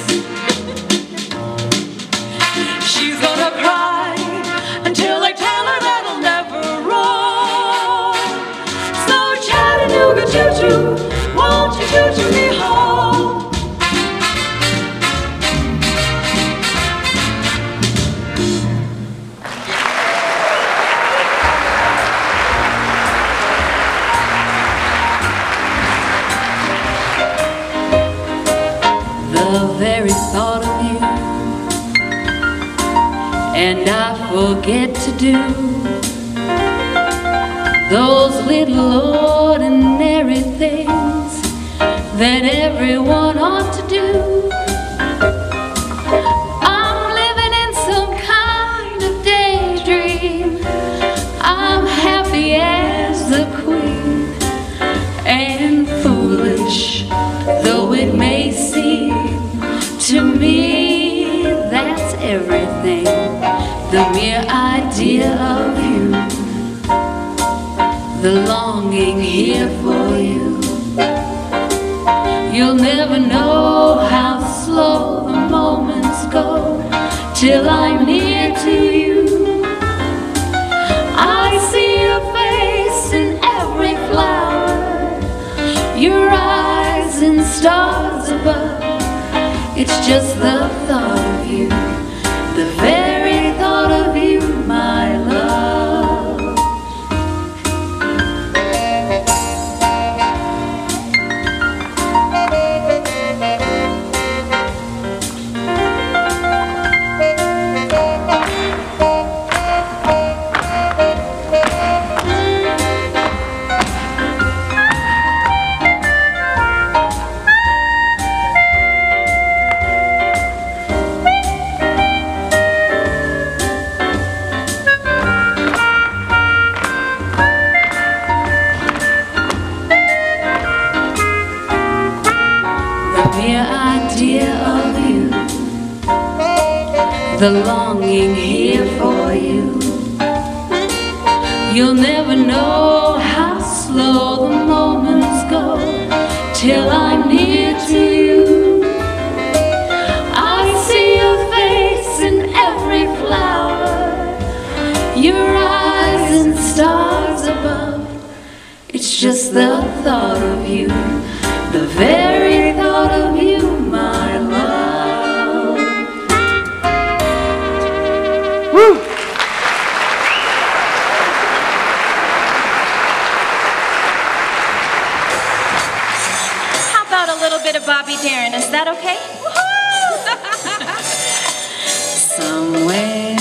She's gonna cry until I tell her that I'll never roll. So Chattanooga choo-choo, won't you choo-choo me home? The very thought of you, and I forget to do those little ordinary things that everyone ought to do. I'm living in some kind of daydream. I'm happy as the queen, and foolish though it may seem to me, that's everything. The mere idea of you, the longing here for you. You'll never know how slow the moments go till I'm near to you. I see your face in every flash It's just the thought of you, the very thought of you, my love. The longing here for you. You'll never know how slow the moments go till I'm near to you. I see your face in every flower, your eyes and stars above. It's just the thought of you, the very thought of you, my love. Woo! How about a little bit of Bobby Darin? Is that okay? Somewhere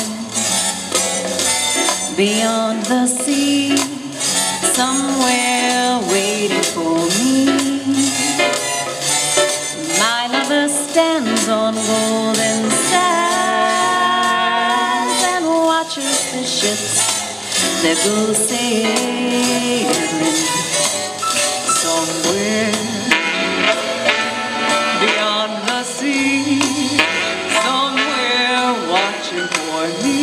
beyond the sea, somewhere waiting for me, my lover stands on golden sands and watches the ships that go sailing. Somewhere beyond the sea, somewhere watching for me.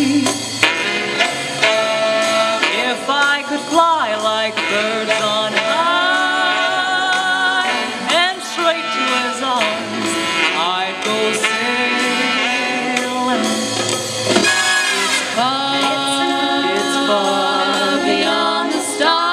If I could fly like birds on high and straight to his arms, I'd go sailing. It's far beyond the stars.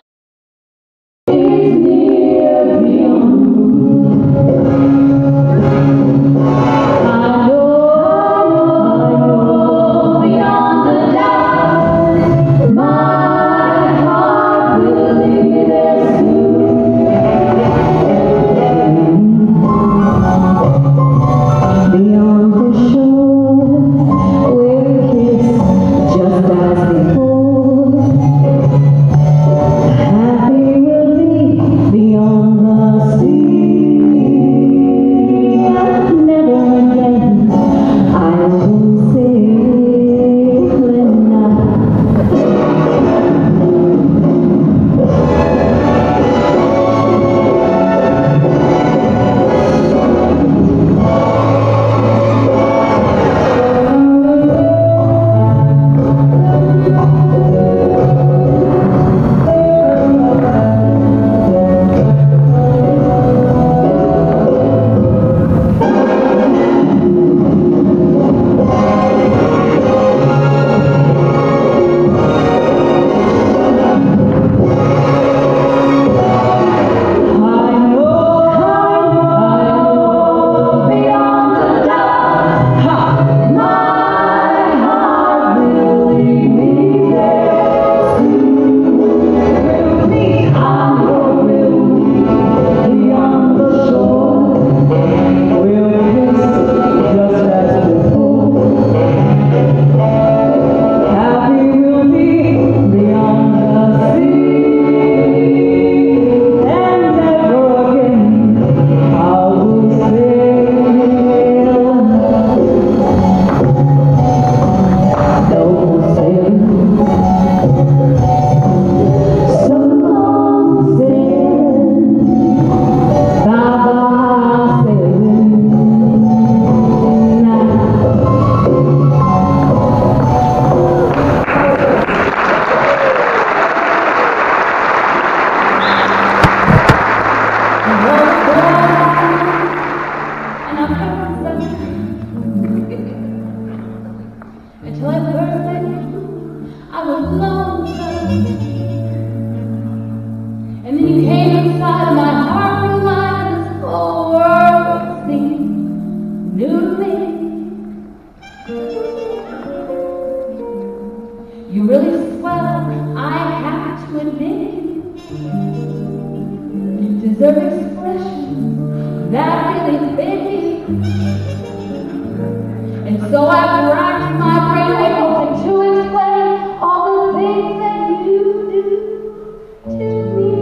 Until I birthday, I was lonesome. And then you came inside my heart, realized this whole world was seen. New deserve expression that really fit me. And so I racked my brain hoping to explain all the things that you do to me.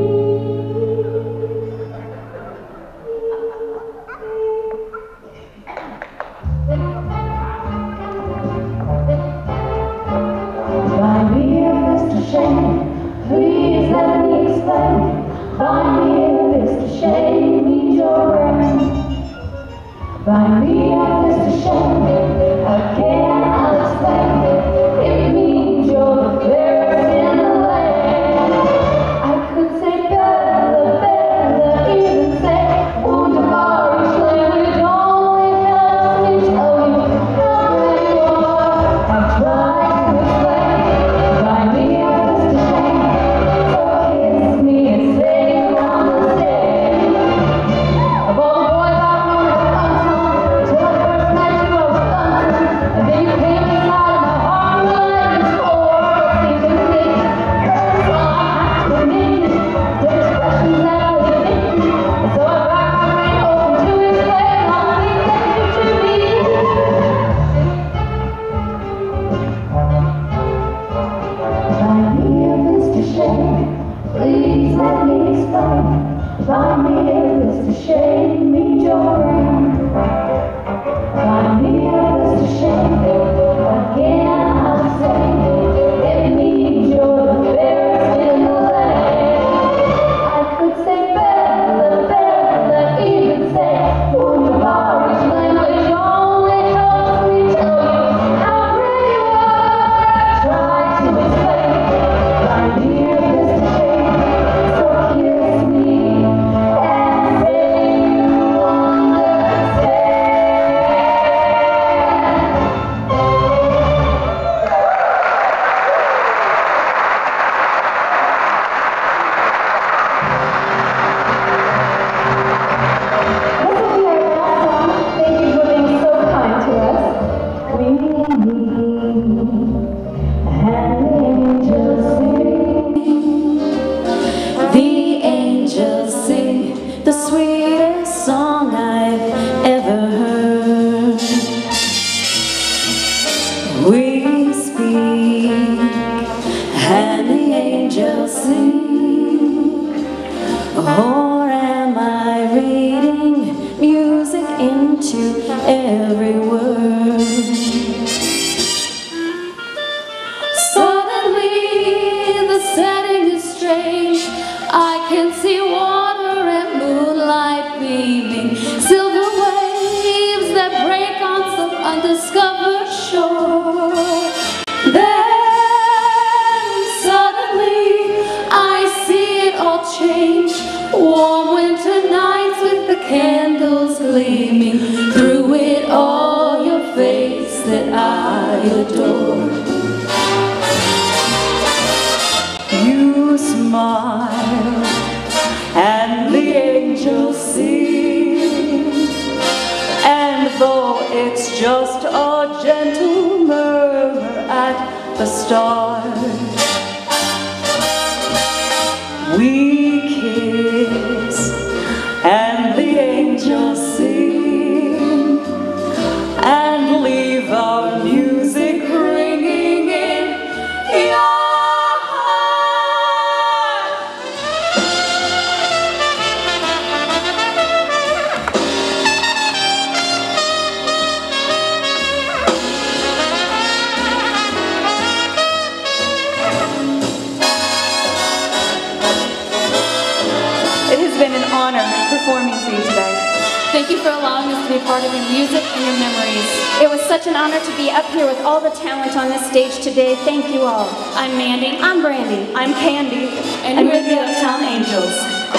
Buy me a Mr. Shane, please let me explain. Buy me a Mr. Shane, meet your brain. Buy me a Mr. Shane, again I'll explain. It means you're the fairest in the land. I could say Bella, Bella, even say wunderbar. Each language only helps me tell you how great you are. I've tried to explain. Buy me a Mr. Shane, so kiss me and say you understand. Of all the boys I've known at the till I first met you I was thunder, and then you came inside my heart like this floor. Seemed to me, that's all I have to admit. The expressions that really fit me, and so I racked my brain open to explain all the things that you do to me. Buy me a Mr. Shane, please let me explain. Buy me a Mr. Shane, meet your brain. Buy me a Mr. Shane, again I'll say, it means you're the fairest in the land. I could say Bella, Bella, even say wunderbar. Each language only helps me tell you how great you are. Try to explain. Buy me a Mr. Shane, so kiss me and say you understand. This will be our last song. Thank you for being so kind to us. We and the angels sing. The angels sing the sweetest song I've ever heard. We speak and the angels sing. Or am I reading music into every word? Suddenly the setting is strange. I can see water and moonlight beaming, silver waves that break on some undiscovered shore. Then suddenly I see it all change. Warm winter nights with the candles gleaming. Through it all your face that I adore. You smile and the angels sing, and though it's just a gentle murmur at the start, we kiss and the angels sing and leave our music ringing in your heart. It has been an honor performing for you today. Thank you for allowing us to be part of your music and your memories. It was such an honor to be up here with all the talent on this stage today. Thank you all. I'm Mandy. I'm Brandy. I'm Candy. And we're the Uptown Angels.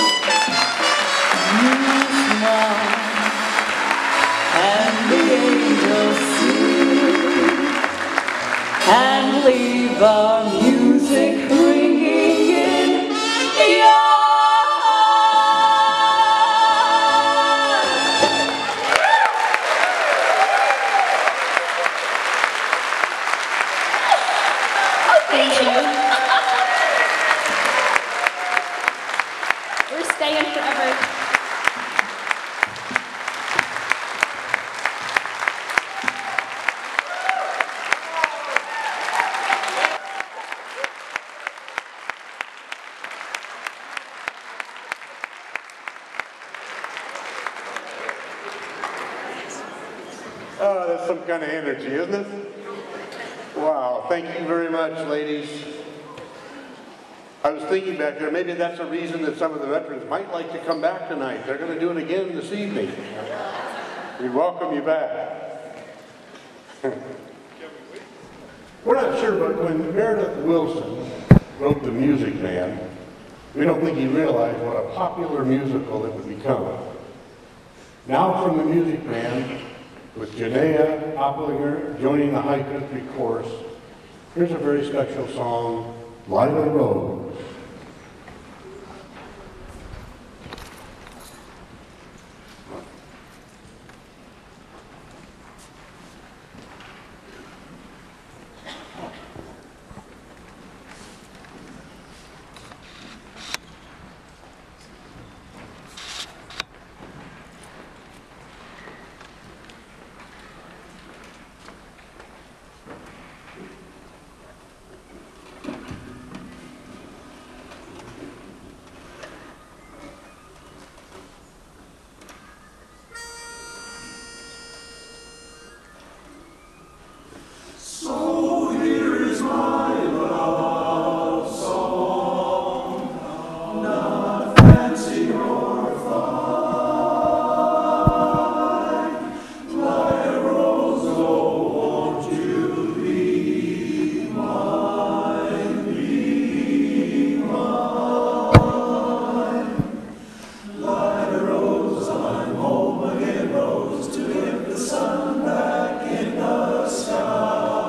And the angels sing and leave our music ringing in your heart. Thank you. forever. Oh, that's some kind of energy, isn't it? Wow, thank you very much, ladies. I was thinking back there, maybe that's a reason that some of the veterans might like to come back tonight. They're going to do it again this evening. We welcome you back. We're not sure, but when Meredith Willson wrote The Music Man, we don't think he realized what a popular musical it would become. Now from The Music Man, with Janaea Opplinger joining the High Country Chorus, here's a very special song, Lila Rose. So here is my love song, not fancy or fine, like a rose, oh, won't you be mine, like a rose, I'm home again, rose, to get the sun back in the sky.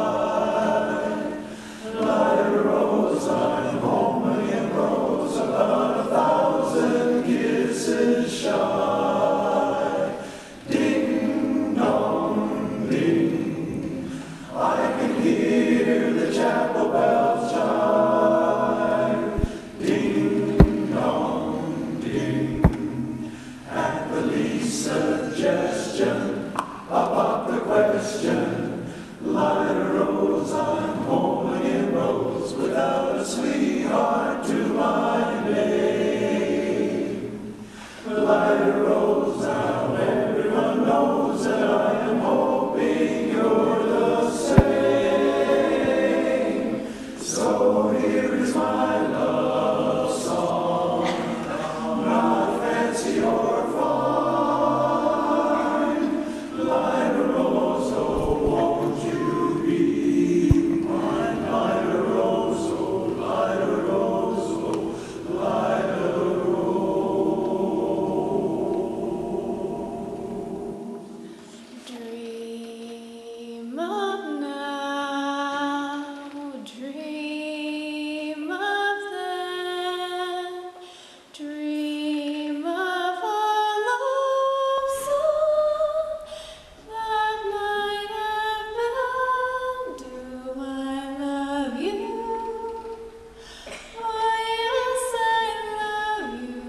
I'm home again, rose, about 1,000 kisses shy. Ding dong ding, I can hear the chapel bells chime. Ding dong ding, at the least suggestion, about the question, light a rose, I'm home again, rose, without a sweetheart to my name. Light a rose, now everyone knows that I am hoping you're the same. So here is my love song, not fancy or fine. Light a rose, oh, won't you be mine? Light a rose, oh, light a rose, oh, light a Dream of now, dream of then, dream of a love song that might have been. Do I love you? Oh yes, I love you,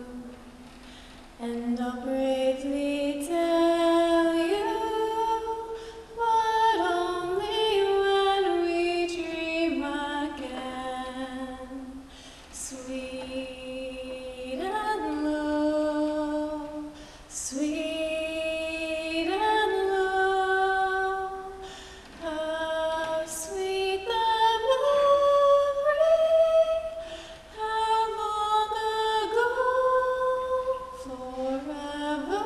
and I'll bravely tell you, but only when we dream again. Sweet and low, sweet and low, how sweet the memory, how long ago, forever.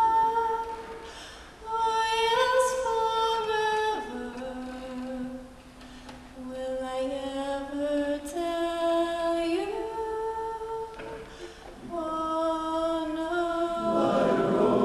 Oh yes, forever. Will I ever tell you? Oh no.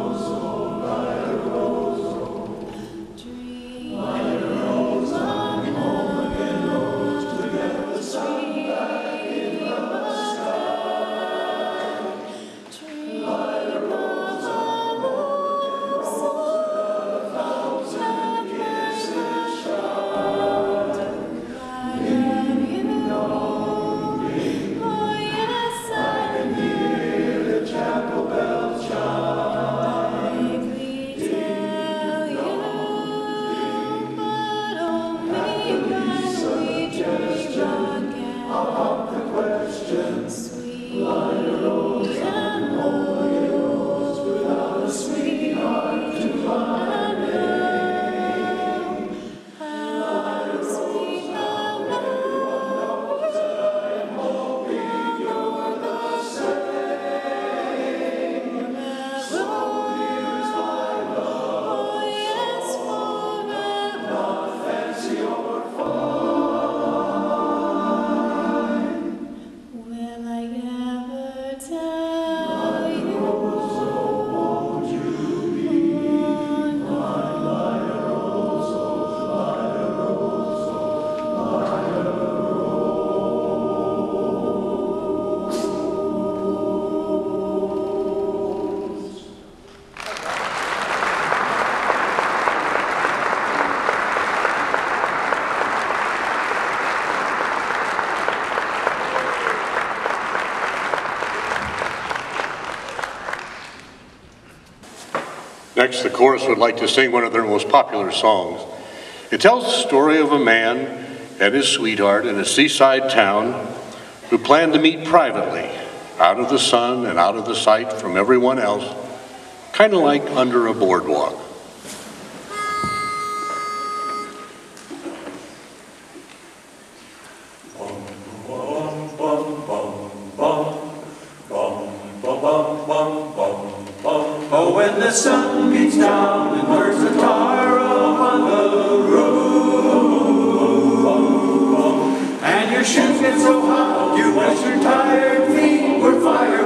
Next, the chorus would like to sing one of their most popular songs. It tells the story of a man and his sweetheart in a seaside town who planned to meet privately, out of the sun and out of the sight from everyone else, kind of like under a boardwalk. Oh, when the sun beats down and burns the tar upon the road, and your shoes get so hot, you wish your tired feet were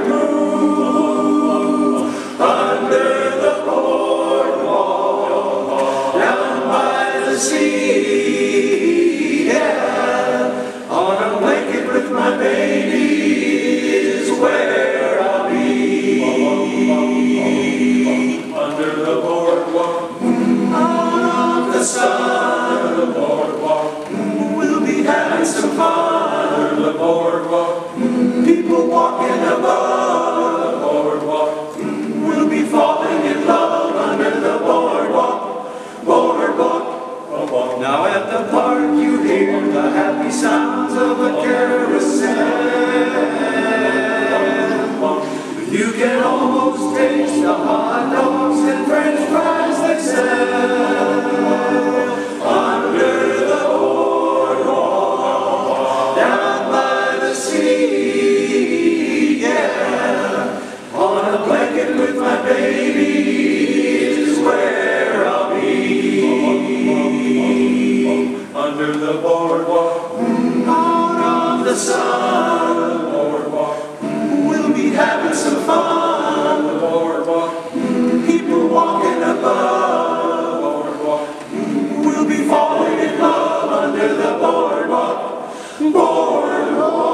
fireproof. Under the boardwalk, down by the sea, yeah, on a blanket with my baby is where I'll be. Under the boardwalk, out of the sun, the boardwalk, we'll be having some fun. Under the boardwalk, people walking above the boardwalk, we'll be falling in love under the boardwalk, boardwalk. Now at the park you hear the happy sounds of a carousel. You can almost taste the hot dogs and french fries they sell. Under the boardwalk, down by the sea, yeah, on a blanket with my baby is where I'll be. Under the boardwalk, out of the sun, the boardwalk, we'll be having some fun. The boardwalk, people walking above the boardwalk, we'll be falling in love under the boardwalk, boardwalk.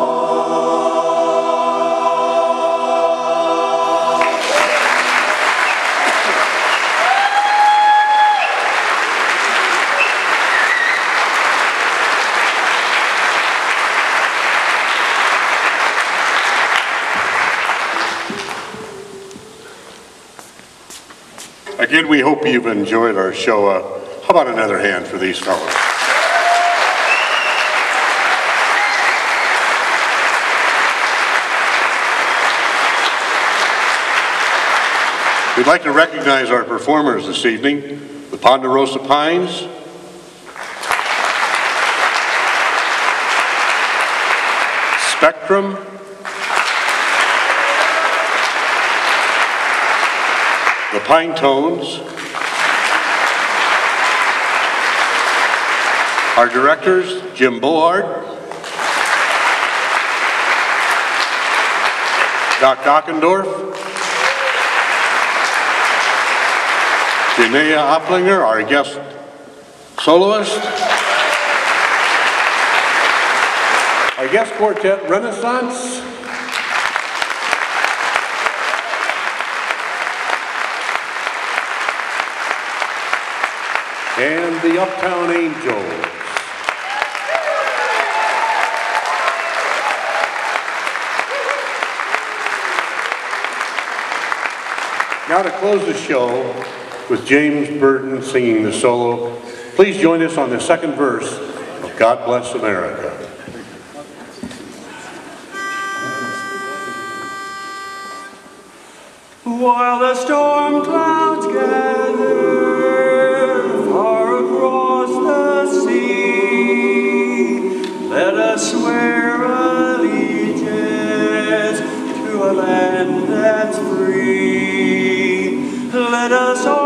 Again, we hope you've enjoyed our show. How about another hand for these fellows? We'd like to recognize our performers this evening, the Ponderosa Pines, Spectrum, the Pine Tones, our directors, Jim Board, Doc Dockendorf, Janaea Opplinger, our guest soloist, our guest quartet, Renaissance, and the Uptown Angels. Now to close the show with James Burton singing the solo, please join us on the second verse of God Bless America. While the storm clouds gather far across the sea, let us swear allegiance to a land that's free. Let us all